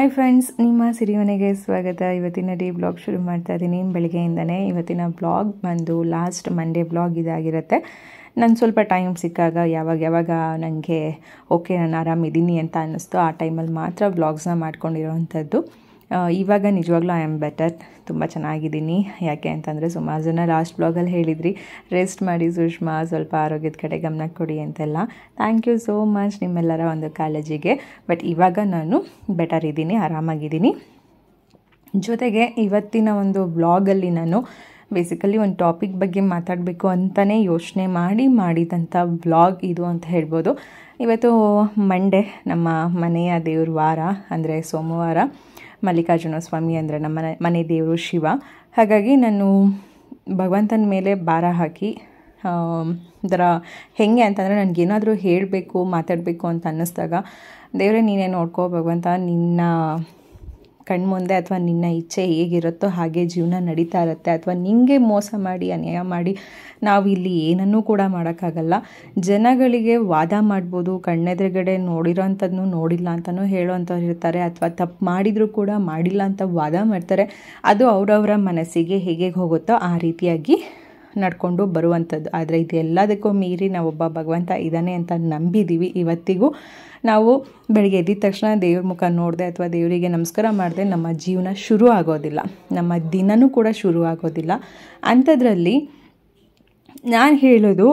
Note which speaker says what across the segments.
Speaker 1: Hi friends, ನಿಮ್ಮ ಸಿರಿಮನೆಗೆ ಸ್ವಾಗತ. ಇವತ್ತಿನ ಡೇ ಬ್ಲಾಗ್ ಶುರು ಮಾಡ್ತಾ ಇದ್ದೀನಿ ಬೆಳಗ್ಗೆಯಿಂದನೇ. ಇವತ್ತಿನ ಬ್ಲಾಗ್ ಬಂದು ಲಾಸ್ಟ್ ಮಂಡೇ ಬ್ಲಾಗ್ ಇದಾಗಿರುತ್ತೆ. ನಾನು ಸ್ವಲ್ಪ ಟೈಮ್ ಸಿಕ್ಕಾಗ ಯಾವಾಗ ನನಗೆ ಓಕೆ ನಾನು ಆರಾಮಿದ್ದೀನಿ ಅಂತ ಅನ್ನಿಸ್ತು ಆ ಟೈಮಲ್ಲಿ ಮಾತ್ರ ಬ್ಲಾಗ್ಸ್ನ ಮಾಡ್ಕೊಂಡಿರೋವಂಥದ್ದು. ಇವಾಗ ನಿಜವಾಗ್ಲೂ ಐ ಆಮ್ ಬೆಟರ್, ತುಂಬ ಚೆನ್ನಾಗಿದ್ದೀನಿ. ಯಾಕೆ ಅಂತಂದರೆ ಸುಮಾರು ಜನ ಲಾಸ್ಟ್ ಬ್ಲಾಗಲ್ಲಿ ಹೇಳಿದ್ರಿ ರೆಸ್ಟ್ ಮಾಡಿ ಸುಷ್ಮಾ, ಸ್ವಲ್ಪ ಆರೋಗ್ಯದ ಕಡೆ ಗಮನ ಕೊಡಿ ಅಂತೆಲ್ಲ. ಥ್ಯಾಂಕ್ ಯು ಸೋ ಮಚ್ ನಿಮ್ಮೆಲ್ಲರ ಒಂದು ಕಾಳಜಿಗೆ. ಬಟ್ ಇವಾಗ ನಾನು ಬೆಟರ್ ಇದ್ದೀನಿ, ಆರಾಮಾಗಿದ್ದೀನಿ. ಜೊತೆಗೆ ಇವತ್ತಿನ ಒಂದು ಬ್ಲಾಗಲ್ಲಿ ನಾನು ಬೇಸಿಕಲಿ ಒಂದು ಟಾಪಿಕ್ ಬಗ್ಗೆ ಮಾತಾಡಬೇಕು ಅಂತಲೇ ಯೋಚನೆ ಮಾಡಿದಂಥ ಬ್ಲಾಗ್ ಇದು ಅಂತ ಹೇಳ್ಬೋದು. ಇವತ್ತು ಮಂಡೇ, ನಮ್ಮ ಮನೆಯ ದೇವ್ರ ವಾರ, ಅಂದರೆ ಸೋಮವಾರ. ಮಲ್ಲಿಕಾರ್ಜುನ ಸ್ವಾಮಿ ಅಂದರೆ ನಮ್ಮ ಮನೆ ದೇವರು ಶಿವ. ಹಾಗಾಗಿ ನಾನು ಭಗವಂತನ ಮೇಲೆ ಭಾರ ಹಾಕಿ ಒಂಥರ ಹೇಗೆ ಅಂತಂದರೆ ನನಗೇನಾದರೂ ಹೇಳಬೇಕು ಮಾತಾಡಬೇಕು ಅಂತ ಅನ್ನಿಸ್ದಾಗ, ದೇವರೇ ನೀನೇ ನೋಡ್ಕೋ ಭಗವಂತ, ನಿನ್ನ ಕಣ್ಮುಂದೆ ಅಥವಾ ನಿನ್ನ ಇಚ್ಛೆ ಹೇಗಿರುತ್ತೋ ಹಾಗೆ ಜೀವನ ನಡೀತಾ ಇರುತ್ತೆ. ಅಥವಾ ನಿಮಗೆ ಮೋಸ ಮಾಡಿ ಅನ್ಯಾಯ ಮಾಡಿ ನಾವು ಇಲ್ಲಿ ಏನನ್ನೂ ಕೂಡ ಮಾಡೋಕ್ಕಾಗಲ್ಲ. ಜನಗಳಿಗೆ ವಾದ ಮಾಡ್ಬೋದು, ಕಣ್ಣೆದುರುಗಡೆ ನೋಡಿರೋಂಥದ್ದನ್ನು ನೋಡಿಲ್ಲ ಅಂತಲೂ ಹೇಳೋವಂಥವ್ರು ಇರ್ತಾರೆ. ಅಥವಾ ತಪ್ಪು ಮಾಡಿದರೂ ಕೂಡ ಮಾಡಿಲ್ಲ ಅಂತ ವಾದ ಮಾಡ್ತಾರೆ. ಅದು ಅವರವರ ಮನಸ್ಸಿಗೆ ಹೇಗೆ ಹೋಗುತ್ತೋ ಆ ರೀತಿಯಾಗಿ ನಡ್ಕೊಂಡು ಬರುವಂಥದ್ದು. ಆದರೆ ಇದೆಲ್ಲದಕ್ಕೂ ಮೀರಿ ನಾವೊಬ್ಬ ಭಗವಂತ ಇದ್ದಾನೆ ಅಂತ ನಂಬಿದ್ದೀವಿ. ಇವತ್ತಿಗೂ ನಾವು ಬೆಳಗ್ಗೆ ಎದ್ದ ತಕ್ಷಣ ದೇವ್ರ ಮುಖ ನೋಡಿದೆ ಅಥವಾ ದೇವರಿಗೆ ನಮಸ್ಕಾರ ಮಾಡಿದೆ ನಮ್ಮ ಜೀವನ ಶುರು ಆಗೋದಿಲ್ಲ, ನಮ್ಮ ದಿನವೂ ಕೂಡ ಶುರು ಆಗೋದಿಲ್ಲ. ಅಂಥದ್ರಲ್ಲಿ ನಾನು ಹೇಳೋದು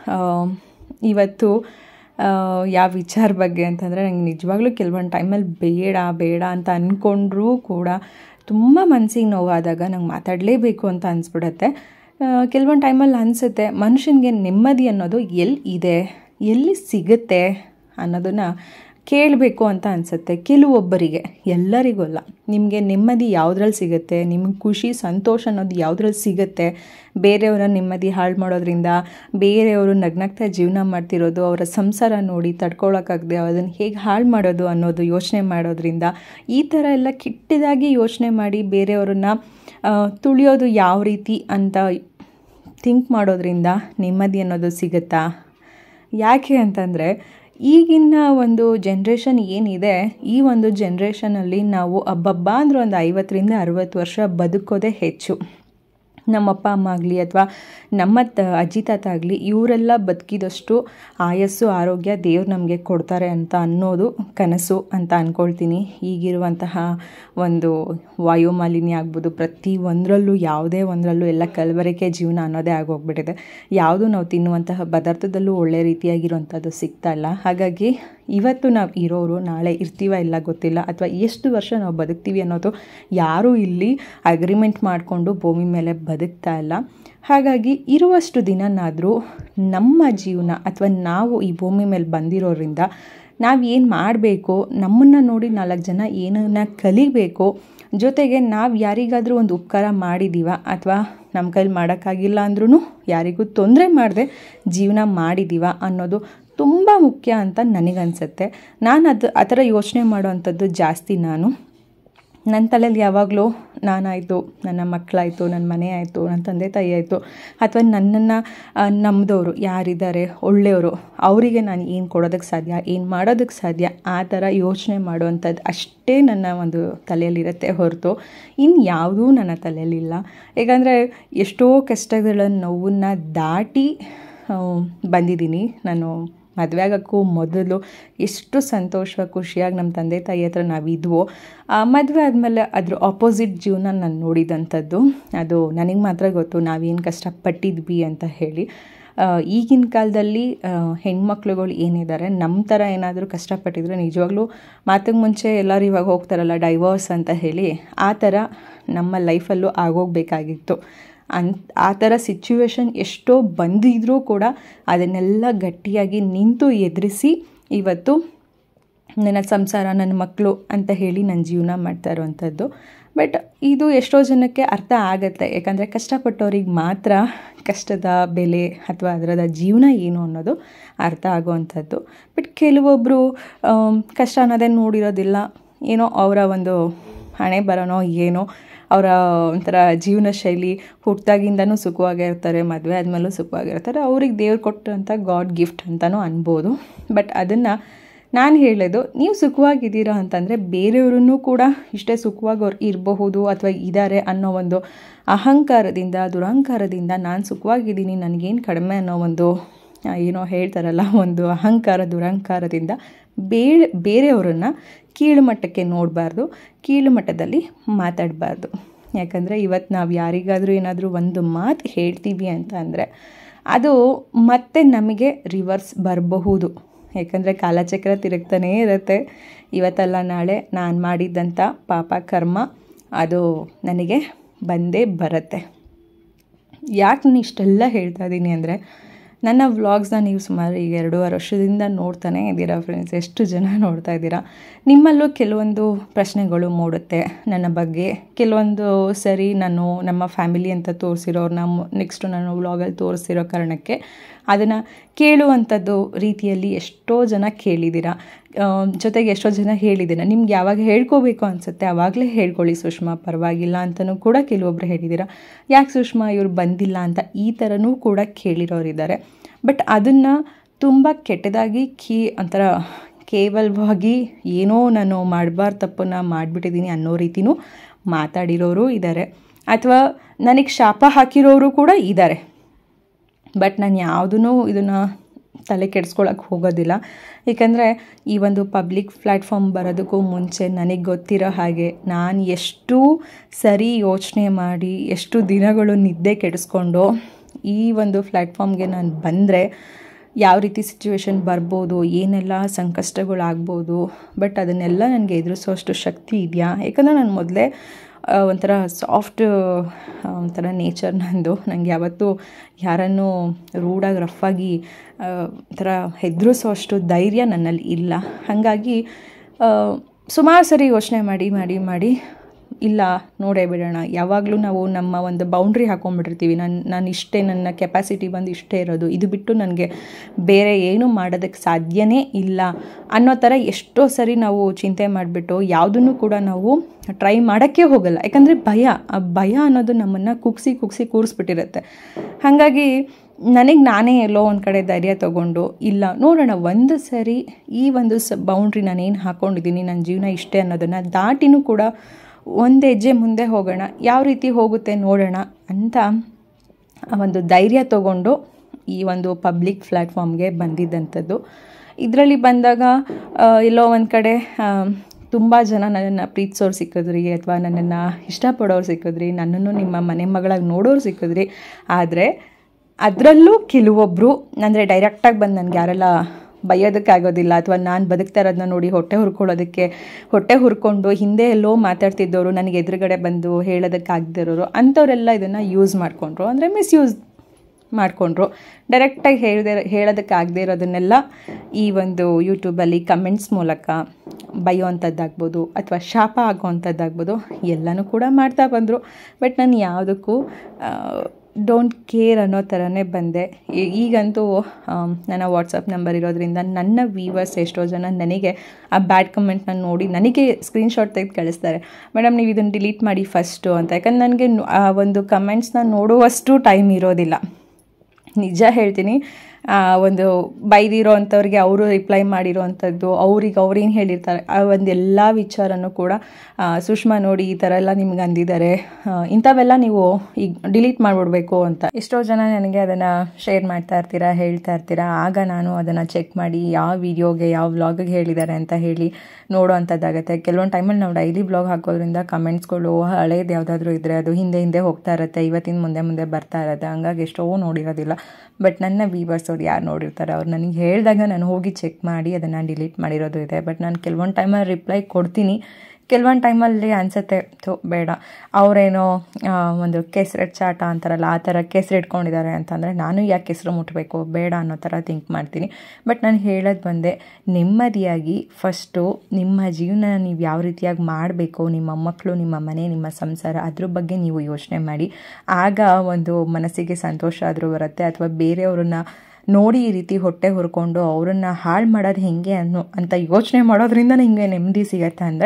Speaker 1: ಇವತ್ತು ಯಾವ ವಿಚಾರ ಬಗ್ಗೆ ಅಂತಂದರೆ, ನಂಗೆ ನಿಜವಾಗ್ಲೂ ಕೆಲವೊಂದು ಟೈಮಲ್ಲಿ ಬೇಡ ಅಂತ ಅಂದ್ಕೊಂಡ್ರೂ ಕೂಡ ತುಂಬ ಮನಸ್ಸಿಗೆ ನೋವಾದಾಗ ನಂಗೆ ಮಾತಾಡಲೇಬೇಕು ಅಂತ ಅನಿಸ್ಬಿಡತ್ತೆ. ಕೆಲವೊಂದು ಟೈಮಲ್ಲಿ ಅನಿಸುತ್ತೆ ಮನುಷ್ಯನಿಗೆ ನೆಮ್ಮದಿ ಅನ್ನೋದು ಎಲ್ಲಿ ಸಿಗುತ್ತೆ ಅನ್ನೋದನ್ನು ಕೇಳಬೇಕು ಅಂತ ಅನಿಸುತ್ತೆ. ಕೆಲವೊಬ್ಬರಿಗೆ, ಎಲ್ಲರಿಗೂ ಅಲ್ಲ. ನಿಮಗೆ ನೆಮ್ಮದಿ ಯಾವುದ್ರಲ್ಲಿ ಸಿಗುತ್ತೆ, ನಿಮಗೆ ಖುಷಿ ಸಂತೋಷ ಅನ್ನೋದು ಯಾವುದ್ರಲ್ಲಿ ಸಿಗುತ್ತೆ? ಬೇರೆಯವರ ನೆಮ್ಮದಿ ಹಾಳು ಮಾಡೋದ್ರಿಂದ, ಬೇರೆಯವರು ನಗ್ನಗ್ತಾ ಜೀವನ ಮಾಡ್ತಿರೋದು, ಅವರ ಸಂಸಾರ ನೋಡಿ ತಡ್ಕೊಳಕ್ಕಾಗದೆ ಅದನ್ನು ಹೇಗೆ ಹಾಳು ಮಾಡೋದು ಅನ್ನೋದು ಯೋಚನೆ ಮಾಡೋದ್ರಿಂದ, ಈ ಥರ ಎಲ್ಲ ಕೆಟ್ಟದಾಗಿ ಯೋಚನೆ ಮಾಡಿ ಬೇರೆಯವ್ರನ್ನ ತುಳಿಯೋದು ಯಾವ ರೀತಿ ಅಂತ ಥಿಂಕ್ ಮಾಡೋದ್ರಿಂದ ನೆಮ್ಮದಿ ಅನ್ನೋದು ಸಿಗುತ್ತಾ? ಯಾಕೆ ಅಂತಂದರೆ, ಈಗಿನ ಒಂದು ಜನ್ರೇಷನ್ ಏನಿದೆ, ಈ ಒಂದು ಜನ್ರೇಷನಲ್ಲಿ ನಾವು ಹಬ್ಬಬ್ಬ ಅಂದರೆ ಒಂದು 50ರಿಂದ 60 ವರ್ಷ ಬದುಕೋದೇ ಹೆಚ್ಚು. ನಮ್ಮಪ್ಪ ಅಮ್ಮ ಆಗಲಿ ಅಥವಾ ನಮ್ಮ ಅಜ್ಜಿ ತಾತ ಆಗಲಿ, ಇವರೆಲ್ಲ ಬದುಕಿದಷ್ಟು ಆಯಸ್ಸು ಆರೋಗ್ಯ ದೇವ್ರು ನಮಗೆ ಕೊಡ್ತಾರೆ ಅಂತ ಅನ್ನೋದು ಕನಸು ಅಂತ ಅಂದ್ಕೊಳ್ತೀನಿ. ಈಗಿರುವಂತಹ ಒಂದು ವಾಯುಮಾಲಿನ್ಯ ಆಗ್ಬೋದು, ಪ್ರತಿ ಒಂದರಲ್ಲೂ ಯಾವುದೇ ಒಂದರಲ್ಲೂ ಎಲ್ಲ ಕಲಬೆರಕೆ ಜೀವನ ಅನ್ನೋದೇ ಆಗೋಗ್ಬಿಟ್ಟಿದೆ. ಯಾವುದು ನಾವು ತಿನ್ನುವಂತಹ ಪದಾರ್ಥದಲ್ಲೂ ಒಳ್ಳೆ ರೀತಿಯಾಗಿರುವಂಥದ್ದು ಸಿಗ್ತಾ ಇಲ್ಲ. ಹಾಗಾಗಿ ಇವತ್ತು ನಾವು ಇರೋರು ನಾಳೆ ಇರ್ತೀವ ಇಲ್ಲ ಗೊತ್ತಿಲ್ಲ, ಅಥವಾ ಎಷ್ಟು ವರ್ಷ ನಾವು ಬದುಕ್ತೀವಿ ಅನ್ನೋದು ಯಾರೂ ಇಲ್ಲಿ ಅಗ್ರಿಮೆಂಟ್ ಮಾಡಿಕೊಂಡು ಭೂಮಿ ಮೇಲೆ ಬದುಕ್ತಾ ಇಲ್ಲ. ಹಾಗಾಗಿ ಇರುವಷ್ಟು ದಿನನಾದರೂ ನಮ್ಮ ಜೀವನ ಅಥವಾ ನಾವು ಈ ಭೂಮಿ ಮೇಲೆ ಬಂದಿರೋದ್ರಿಂದ ನಾವು ಏನು ಮಾಡಬೇಕು, ನಮ್ಮನ್ನು ನೋಡಿ 4 ಜನ ಏನನ್ನ ಕಲಿಬೇಕು, ಜೊತೆಗೆ ನಾವು ಯಾರಿಗಾದರೂ ಒಂದು ಉಪಕಾರ ಮಾಡಿದ್ದೀವ ಅಥವಾ ನಮ್ಮ ಕೈಲಿ ಮಾಡೋಕ್ಕಾಗಿಲ್ಲ ಅಂದ್ರೂ ಯಾರಿಗೂ ತೊಂದರೆ ಮಾಡದೆ ಜೀವನ ಮಾಡಿದ್ದೀವ ಅನ್ನೋದು ತುಂಬ ಮುಖ್ಯ ಅಂತ ನನಗನ್ಸುತ್ತೆ. ನಾನು ಆ ಥರ ಯೋಚನೆ ಮಾಡೋವಂಥದ್ದು ಜಾಸ್ತಿ. ನನ್ನ ತಲೆಯಲ್ಲಿ ಯಾವಾಗಲೂ ನಾನಾಯಿತು, ನನ್ನ ಮಕ್ಕಳಾಯಿತು, ನನ್ನ ಮನೆ ಆಯಿತು, ನನ್ನ ತಂದೆ ತಾಯಿ ಆಯಿತು, ಅಥವಾ ನನ್ನನ್ನು ನಂಬಿದವರು ಯಾರಿದ್ದಾರೆ ಒಳ್ಳೆಯವರು, ಅವರಿಗೆ ನಾನು ಏನು ಕೊಡೋದಕ್ಕೆ ಸಾಧ್ಯ, ಏನು ಮಾಡೋದಕ್ಕೆ ಸಾಧ್ಯ, ಆ ಥರ ಯೋಚನೆ ಮಾಡುವಂಥದ್ದು ಅಷ್ಟೇ ನನ್ನ ಒಂದು ತಲೆಯಲ್ಲಿರುತ್ತೆ ಹೊರತು ಇನ್ಯಾವುದೂ ನನ್ನ ತಲೆಯಲ್ಲಿಲ್ಲ. ಏಕೆಂದರೆ ಎಷ್ಟೋ ಕಷ್ಟಗಳ ನೋವನ್ನು ದಾಟಿ ಬಂದಿದ್ದೀನಿ. ನಾನು ಮದುವೆ ಆಗೋಕ್ಕೂ ಮೊದಲು ಎಷ್ಟು ಸಂತೋಷವಾಗಿ ಖುಷಿಯಾಗಿ ನಮ್ಮ ತಂದೆ ತಾಯಿ ಹತ್ರ ನಾವಿದ್ವೋ, ಮದುವೆ ಆದಮೇಲೆ ಅದ್ರ ಆಪೋಸಿಟ್ ಜೀವನ ನಾನು ನೋಡಿದಂಥದ್ದು. ಅದು ನನಗೆ ಮಾತ್ರ ಗೊತ್ತು ನಾವೇನು ಕಷ್ಟಪಟ್ಟಿದ್ವಿ ಅಂತ ಹೇಳಿ. ಈಗಿನ ಕಾಲದಲ್ಲಿ ಹೆಣ್ಮಕ್ಳುಗಳು ಏನಿದ್ದಾರೆ ನಮ್ಮ ಥರ ಏನಾದರೂ ಕಷ್ಟಪಟ್ಟಿದ್ರೆ ನಿಜವಾಗ್ಲೂ ಮಾತಿಗೆ ಮುಂಚೆ ಎಲ್ಲರೂ ಇವಾಗ ಹೋಗ್ತಾರಲ್ಲ ಡೈವೋರ್ಸ್ ಅಂತ ಹೇಳಿ, ಆ ಥರ ನಮ್ಮ ಲೈಫಲ್ಲೂ ಆಗೋಗಬೇಕಾಗಿತ್ತು. ಆ ಥರ ಸಿಚುವೇಶನ್ ಎಷ್ಟೋ ಬಂದಿದ್ರೂ ಕೂಡ ಅದನ್ನೆಲ್ಲ ಗಟ್ಟಿಯಾಗಿ ನಿಂತು ಎದುರಿಸಿ ಇವತ್ತು ನನ್ನ ಸಂಸಾರ, ನನ್ನ ಮಕ್ಕಳು ಅಂತ ಹೇಳಿ ನನ್ನ ಜೀವನ ಮಾಡ್ತಾ ಇರೋವಂಥದ್ದು. ಬಟ್ ಇದು ಎಷ್ಟೋ ಜನಕ್ಕೆ ಅರ್ಥ ಆಗುತ್ತೆ, ಯಾಕಂದರೆ ಕಷ್ಟಪಟ್ಟವ್ರಿಗೆ ಮಾತ್ರ ಕಷ್ಟದ ಬೆಲೆ ಅಥವಾ ಅದರದ ಜೀವನ ಏನು ಅನ್ನೋದು ಅರ್ಥ ಆಗೋವಂಥದ್ದು. ಬಟ್ ಕೆಲವೊಬ್ಬರು ಕಷ್ಟ ಅನ್ನೋದೇ ನೋಡಿರೋದಿಲ್ಲ, ಏನೋ ಅವರ ಒಂದು ಹಣೆ ಬರೋನೋ ಏನೋ, ಅವರ ಒಂಥರ ಜೀವನ ಶೈಲಿ ಹುಟ್ಟಾಗಿಂದನೂ ಸುಖವಾಗೇ ಇರ್ತಾರೆ, ಮದುವೆ ಆದಮೇಲೂ ಸುಖವಾಗಿರ್ತಾರೆ. ಅವ್ರಿಗೆ ದೇವ್ರು ಕೊಟ್ಟಂಥ ಗಾಡ್ ಗಿಫ್ಟ್ ಅಂತಲೂ ಅನ್ಬೋದು. ಬಟ್ ಅದನ್ನು ನಾನು ಹೇಳೋದು, ನೀವು ಸುಖವಾಗಿದ್ದೀರಾ ಅಂತಂದರೆ ಬೇರೆಯವ್ರನ್ನೂ ಕೂಡ ಇಷ್ಟೇ ಸುಖವಾಗಿ ಅವ್ರು ಇರಬಹುದು ಅಥವಾ ಇದ್ದಾರೆ ಅನ್ನೋ ಒಂದು ಅಹಂಕಾರದಿಂದ, ದುರಹಂಕಾರದಿಂದ ನಾನು ಸುಖವಾಗಿದ್ದೀನಿ, ನನಗೇನು ಕಡಿಮೆ ಅನ್ನೋ ಒಂದು ಏನೋ ಹೇಳ್ತಾರಲ್ಲ, ಒಂದು ಅಹಂಕಾರ ದುರಹಂಕಾರದಿಂದ ಬೇರೆಯವರನ್ನು ಕೀಳು ಮಟ್ಟಕ್ಕೆ ನೋಡಬಾರ್ದು, ಕೀಳು ಮಟ್ಟದಲ್ಲಿ ಮಾತಾಡಬಾರ್ದು. ಯಾಕಂದರೆ ಇವತ್ತು ನಾವು ಯಾರಿಗಾದರೂ ಏನಾದರೂ ಒಂದು ಮಾತು ಹೇಳ್ತೀವಿ ಅಂತ ಅಂದರೆ ಅದು ಮತ್ತೆ ನಮಗೆ ರಿವರ್ಸ್ ಬರಬಹುದು. ಯಾಕಂದರೆ ಕಾಲಚಕ್ರ ತಿರುಗ್ತಾನೇ ಇರುತ್ತೆ. ಇವತ್ತಲ್ಲ ನಾಳೆ ನಾನು ಮಾಡಿದ್ದಂಥ ಪಾಪ ಕರ್ಮ ಅದು ನನಗೆ ಬಂದೇ ಬರುತ್ತೆ. ಯಾಕೆ ನಾನು ಇಷ್ಟೆಲ್ಲ ಹೇಳ್ತಾ ಇದ್ದೀನಿ ಅಂದರೆ, ನನ್ನ ವ್ಲಾಗ್ಸ್ನ ನೀವು ಸುಮಾರು ಈಗ 2.5 ವರ್ಷದಿಂದ ನೋಡ್ತಾನೇ ಇದ್ದೀರಾ ಫ್ರೆಂಡ್ಸ್. ಎಷ್ಟು ಜನ ನೋಡ್ತಾ ಇದ್ದೀರಾ. ನಿಮ್ಮಲ್ಲೂ ಕೆಲವೊಂದು ಪ್ರಶ್ನೆಗಳು ಮೂಡುತ್ತೆ ನನ್ನ ಬಗ್ಗೆ. ಕೆಲವೊಂದು ಸರಿ ನಾನು ನಮ್ಮ ಫ್ಯಾಮಿಲಿ ಅಂತ ತೋರಿಸಿರೋರ್ನ ನೆಕ್ಸ್ಟು ನಾನು ವ್ಲಾಗಲ್ಲಿ ತೋರಿಸಿರೋ ಕಾರಣಕ್ಕೆ ಅದನ್ನು ಕೇಳುವಂಥದ್ದು ರೀತಿಯಲ್ಲಿ ಎಷ್ಟೋ ಜನ ಕೇಳಿದ್ದೀರಾ. ಜೊತೆಗೆ ಎಷ್ಟೋ ಜನ ಹೇಳಿದ್ದೀರಾ, ನಿಮ್ಗೆ ಯಾವಾಗ ಹೇಳ್ಕೋಬೇಕು ಅನಿಸುತ್ತೆ ಆವಾಗಲೇ ಹೇಳ್ಕೊಳ್ಳಿ ಸುಷ್ಮಾ, ಪರವಾಗಿಲ್ಲ ಅಂತಲೂ ಕೂಡ ಕೆಲವೊಬ್ಬರು ಹೇಳಿದ್ದೀರಾ. ಯಾಕೆ ಸುಷ್ಮಾ ಇವ್ರು ಬಂದಿಲ್ಲ ಅಂತ ಈ ಥರನೂ ಕೂಡ ಕೇಳಿರೋರಿದ್ದಾರೆ. ಬಟ್ ಅದನ್ನು ತುಂಬ ಕೆಟ್ಟದಾಗಿ ಒಂಥರ ಕೇವಲವಾಗಿ ಏನೋ ನಾನು ಮಾಡಬಾರ್ದು ತಪ್ಪನ್ನು ಮಾಡಿಬಿಟ್ಟಿದ್ದೀನಿ ಅನ್ನೋ ರೀತಿಯೂ ಮಾತಾಡಿರೋರು ಇದ್ದಾರೆ, ಅಥವಾ ನನಗೆ ಶಾಪ ಹಾಕಿರೋರು ಕೂಡ ಇದ್ದಾರೆ. ಬಟ್ ನಾನು ಯಾವುದೂ ಇದನ್ನು ತಲೆ ಕೆಡಿಸ್ಕೊಳಕ್ಕೆ ಹೋಗೋದಿಲ್ಲ. ಏಕೆಂದರೆ ಈ ಒಂದು ಪಬ್ಲಿಕ್ ಪ್ಲ್ಯಾಟ್ಫಾರ್ಮ್ ಬರೋದಕ್ಕೂ ಮುಂಚೆ ನನಗೆ ಗೊತ್ತಿರೋ ಹಾಗೆ ನಾನು ಎಷ್ಟು ಸರಿ ಯೋಚನೆ ಮಾಡಿ ಎಷ್ಟು ದಿನಗಳು ನಿದ್ದೆ ಕೆಡಿಸ್ಕೊಂಡು ಈ ಒಂದು ಪ್ಲ್ಯಾಟ್ಫಾರ್ಮ್ಗೆ ನಾನು ಬಂದರೆ ಯಾವ ರೀತಿ ಸಿಚುವೇಶನ್ ಬರ್ಬೋದು, ಏನೆಲ್ಲ ಸಂಕಷ್ಟಗಳಾಗ್ಬೋದು, ಬಟ್ ಅದನ್ನೆಲ್ಲ ನನಗೆ ಎದುರಿಸೋಷ್ಟು ಶಕ್ತಿ ಇದೆಯಾ? ಯಾಕಂದರೆ ನಾನು ಮೊದಲೇ ಒಂಥರ ಸಾಫ್ಟ್ ಒಂಥರ ನೇಚರ್ ನಂದು. ನನಗೆ ಯಾವತ್ತೂ ಯಾರನ್ನೂ ರೂಡಾಗಿ ರಫಾಗಿ ಒಂಥರ ಹೆದರಿಸೋಷ್ಟು ಧೈರ್ಯ ನನ್ನಲ್ಲಿ ಇಲ್ಲ. ಹಾಗಾಗಿ ಸುಮಾರು ಸರಿ ಯೋಚನೆ ಮಾಡಿ ಇಲ್ಲ ನೋಡೇ ಬಿಡೋಣ. ಯಾವಾಗಲೂ ನಾವು ನಮ್ಮ ಒಂದು ಬೌಂಡ್ರಿ ಹಾಕ್ಕೊಂಡ್ಬಿಟ್ಟಿರ್ತೀವಿ. ನಾನು ಇಷ್ಟೇ, ನನ್ನ ಕೆಪಾಸಿಟಿ ಬಂದು ಇಷ್ಟೇ ಇರೋದು, ಇದು ಬಿಟ್ಟು ನನಗೆ ಬೇರೆ ಏನೂ ಮಾಡೋದಕ್ಕೆ ಸಾಧ್ಯನೇ ಇಲ್ಲ ಅನ್ನೋ ಥರ ಎಷ್ಟೋ ಸರಿ ನಾವು ಚಿಂತೆ ಮಾಡಿಬಿಟ್ಟು ಯಾವುದನ್ನು ಕೂಡ ನಾವು ಟ್ರೈ ಮಾಡೋಕ್ಕೆ ಹೋಗಲ್ಲ. ಯಾಕಂದರೆ ಆ ಭಯ ಅನ್ನೋದು ನಮ್ಮನ್ನು ಕುಗ್ಸಿ ಕೂರಿಸ್ಬಿಟ್ಟಿರುತ್ತೆ. ಹಾಗಾಗಿ ನನಗೆ ನಾನೇ ಎಲ್ಲೋ ಒಂದು ಕಡೆ ಧೈರ್ಯ ತೊಗೊಂಡು ಇಲ್ಲ ನೋಡೋಣ, ಒಂದು ಸರಿ ಈ ಒಂದು ಬೌಂಡ್ರಿ ನಾನೇನು ಹಾಕ್ಕೊಂಡಿದ್ದೀನಿ, ನನ್ನ ಜೀವನ ಇಷ್ಟೇ ಅನ್ನೋದನ್ನು ದಾಟಿನೂ ಕೂಡ ಒಂದು ಹೆಜ್ಜೆ ಮುಂದೆ ಹೋಗೋಣ, ಯಾವ ರೀತಿ ಹೋಗುತ್ತೆ ನೋಡೋಣ ಅಂತ ಒಂದು ಧೈರ್ಯ ತೊಗೊಂಡು ಈ ಒಂದು ಪಬ್ಲಿಕ್ ಪ್ಲ್ಯಾಟ್ಫಾರ್ಮ್ಗೆ ಬಂದಿದ್ದಂಥದ್ದು. ಇದರಲ್ಲಿ ಬಂದಾಗ ಎಲ್ಲೋ ಒಂದು ಕಡೆ ತುಂಬ ಜನ ನನ್ನನ್ನು ಪ್ರೀತಿಸೋರು ಸಿಕ್ಕಿದ್ರಿ, ಅಥವಾ ನನ್ನನ್ನು ಇಷ್ಟಪಡೋರು ಸಿಕ್ಕಿದ್ರಿ, ನನ್ನನ್ನು ನಿಮ್ಮ ಮನೆ ಮಗಳಾಗಿ ನೋಡೋರು ಸಿಕ್ಕಿದ್ರಿ. ಆದರೆ ಅದರಲ್ಲೂ ಕೆಲವೊಬ್ಬರು ಅಂದರೆ ಡೈರೆಕ್ಟಾಗಿ ಬಂದು ನನಗೆ ಯಾರೆಲ್ಲ ಬೈಯೋದಕ್ಕಾಗೋದಿಲ್ಲ ಅಥವಾ ನಾನು ಬದುಕ್ತಾ ಇರೋದನ್ನ ನೋಡಿ ಹೊಟ್ಟೆ ಹುರ್ಕೊಂಡು ಹಿಂದೆ ಎಲ್ಲೋ ಮಾತಾಡ್ತಿದ್ದವರು ನನಗೆ ಎದುರುಗಡೆ ಬಂದು ಹೇಳೋದಕ್ಕಾಗದಿರೋರು ಅಂಥವರೆಲ್ಲ ಇದನ್ನು ಯೂಸ್ ಮಾಡಿಕೊಂಡ್ರು, ಅಂದರೆ ಮಿಸ್ಯೂಸ್ ಮಾಡಿಕೊಂಡ್ರು. ಡೈರೆಕ್ಟಾಗಿ ಹೇಳೋದಕ್ಕಾಗದೇ ಇರೋದನ್ನೆಲ್ಲ ಈ ಒಂದು ಯೂಟ್ಯೂಬಲ್ಲಿ ಕಮೆಂಟ್ಸ್ ಮೂಲಕ ಬೈಯೋವಂಥದ್ದಾಗ್ಬೋದು ಅಥವಾ ಶಾಪ ಆಗೋವಂಥದ್ದಾಗ್ಬೋದು ಎಲ್ಲನೂ ಕೂಡ ಮಾಡ್ತಾ ಬಂದರು. ಬಟ್ ನಾನು ಯಾವುದಕ್ಕೂ ಡೋಂಟ್ ಕೇರ್ ಅನ್ನೋ ಥರನೇ ಬಂದೆ. ಈಗಂತೂ ನನ್ನ ವಾಟ್ಸಪ್ ನಂಬರ್ ಇರೋದ್ರಿಂದ ನನ್ನ ವ್ಯೂವರ್ಸ್ ಎಷ್ಟೋ ಜನ ನನಗೆ ಆ ಬ್ಯಾಡ್ ಕಮೆಂಟ್ನ ನೋಡಿ ನನಗೆ ಸ್ಕ್ರೀನ್ಶಾಟ್ ತೆಗೆದು ಕಳಿಸ್ತಾರೆ, ಮೇಡಮ್ ನೀವು ಇದನ್ನು ಡಿಲೀಟ್ ಮಾಡಿ ಫಸ್ಟು ಅಂತ. ಯಾಕಂದ್ರೆ ನನಗೆ ಆ ಒಂದು ಕಮೆಂಟ್ಸ್ನ ನೋಡುವಷ್ಟು ಟೈಮ್ ಇರೋದಿಲ್ಲ. ನಿಜ ಹೇಳ್ತೀನಿ, ಒಂದು ಬೈದಿರೋ ಅಂಥವ್ರಿಗೆ ಅವರು ರಿಪ್ಲೈ ಮಾಡಿರೋ ಅಂಥದ್ದು, ಅವ್ರೇನು ಹೇಳಿರ್ತಾರೆ ಆ ಒಂದೆಲ್ಲ ವಿಚಾರನೂ ಕೂಡ ಸುಷ್ಮಾ ನೋಡಿ ಈ ಥರ ಎಲ್ಲ ನಿಮ್ಗೆ ಅಂದಿದ್ದಾರೆ, ಇಂಥವೆಲ್ಲ ನೀವು ಈಗ ಡಿಲೀಟ್ ಮಾಡಿಬಿಡ್ಬೇಕು ಅಂತ ಎಷ್ಟೋ ಜನ ನನಗೆ ಅದನ್ನು ಶೇರ್ ಮಾಡ್ತಾ ಇರ್ತೀರಾ, ಹೇಳ್ತಾ ಇರ್ತೀರಾ. ಆಗ ನಾನು ಅದನ್ನು ಚೆಕ್ ಮಾಡಿ ಯಾವ ವಿಡಿಯೋಗೆ ಯಾವ ವ್ಲಾಗಿಗೆ ಹೇಳಿದ್ದಾರೆ ಅಂತ ಹೇಳಿ ನೋಡೋ ಅಂಥದ್ದಾಗುತ್ತೆ. ಕೆಲವೊಂದು ಟೈಮಲ್ಲಿ ನಾವು ಡೈಲಿ ವ್ಲಾಗ್ ಹಾಕೋದ್ರಿಂದ ಕಮೆಂಟ್ಸ್ಗಳು ಹಳೇದು ಯಾವುದಾದ್ರೂ ಇದ್ದರೆ ಅದು ಹಿಂದೆ ಹೋಗ್ತಾ ಇರುತ್ತೆ, ಇವತ್ತಿನ ಮುಂದೆ ಬರ್ತಾ ಇರುತ್ತೆ. ಹಂಗಾಗಿ ಎಷ್ಟೋ ನೋಡಿರೋದಿಲ್ಲ. ಬಟ್ ನನ್ನ ವ್ಯೂವರ್ಸ್ ಅವ್ರು ಯಾರು ನೋಡಿರ್ತಾರೆ ಅವ್ರು ನನಗೆ ಹೇಳಿದಾಗ ನಾನು ಹೋಗಿ ಚೆಕ್ ಮಾಡಿ ಅದನ್ನು ಡಿಲೀಟ್ ಮಾಡಿರೋದು ಇದೆ. ಬಟ್ ನಾನು ಕೆಲವೊಂದು ಟೈಮಲ್ಲಿ ರಿಪ್ಲೈ ಕೊಡ್ತೀನಿ, ಕೆಲವೊಂದು ಟೈಮಲ್ಲಿ ಅನಿಸುತ್ತೆ ಬೇಡ, ಅವರೇನೋ ಒಂದು ಕೆಸರು ಚಾಟ ಅಂತಾರಲ್ಲ ಆ ಥರ ಕೆಸರು ಇಟ್ಕೊಂಡಿದ್ದಾರೆ ಅಂತಂದರೆ ನಾನು ಯಾಕೆ ಕೆಸರು ಮುಟ್ಟಬೇಕು, ಬೇಡ ಅನ್ನೋ ಥರ ಥಿಂಕ್ ಮಾಡ್ತೀನಿ. ಬಟ್ ನಾನು ಹೇಳೋದು ಬಂದೆ, ನೆಮ್ಮದಿಯಾಗಿ ಫಸ್ಟು ನಿಮ್ಮ ಜೀವನ ನೀವು ಯಾವ ರೀತಿಯಾಗಿ ಮಾಡಬೇಕು, ನಿಮ್ಮ ಮಕ್ಕಳು, ನಿಮ್ಮ ಮನೆ, ನಿಮ್ಮ ಸಂಸಾರ ಅದ್ರ ಬಗ್ಗೆ ನೀವು ಯೋಚನೆ ಮಾಡಿ. ಆಗ ಒಂದು ಮನಸ್ಸಿಗೆ ಸಂತೋಷ ಆದರೂ ಬರುತ್ತೆ. ಅಥವಾ ಬೇರೆಯವ್ರನ್ನ ನೋಡಿ ಈ ರೀತಿ ಹೊಟ್ಟೆ ಹುರ್ಕೊಂಡು ಅವರನ್ನು ಹಾಳು ಮಾಡೋದು ಹೆಂಗೆ ಅಂತ ಯೋಚನೆ ಮಾಡೋದ್ರಿಂದ ನಿಮಗೆ ನೆಮ್ಮದಿ ಸಿಗತ್ತೆ. ಅಂದರೆ ಓ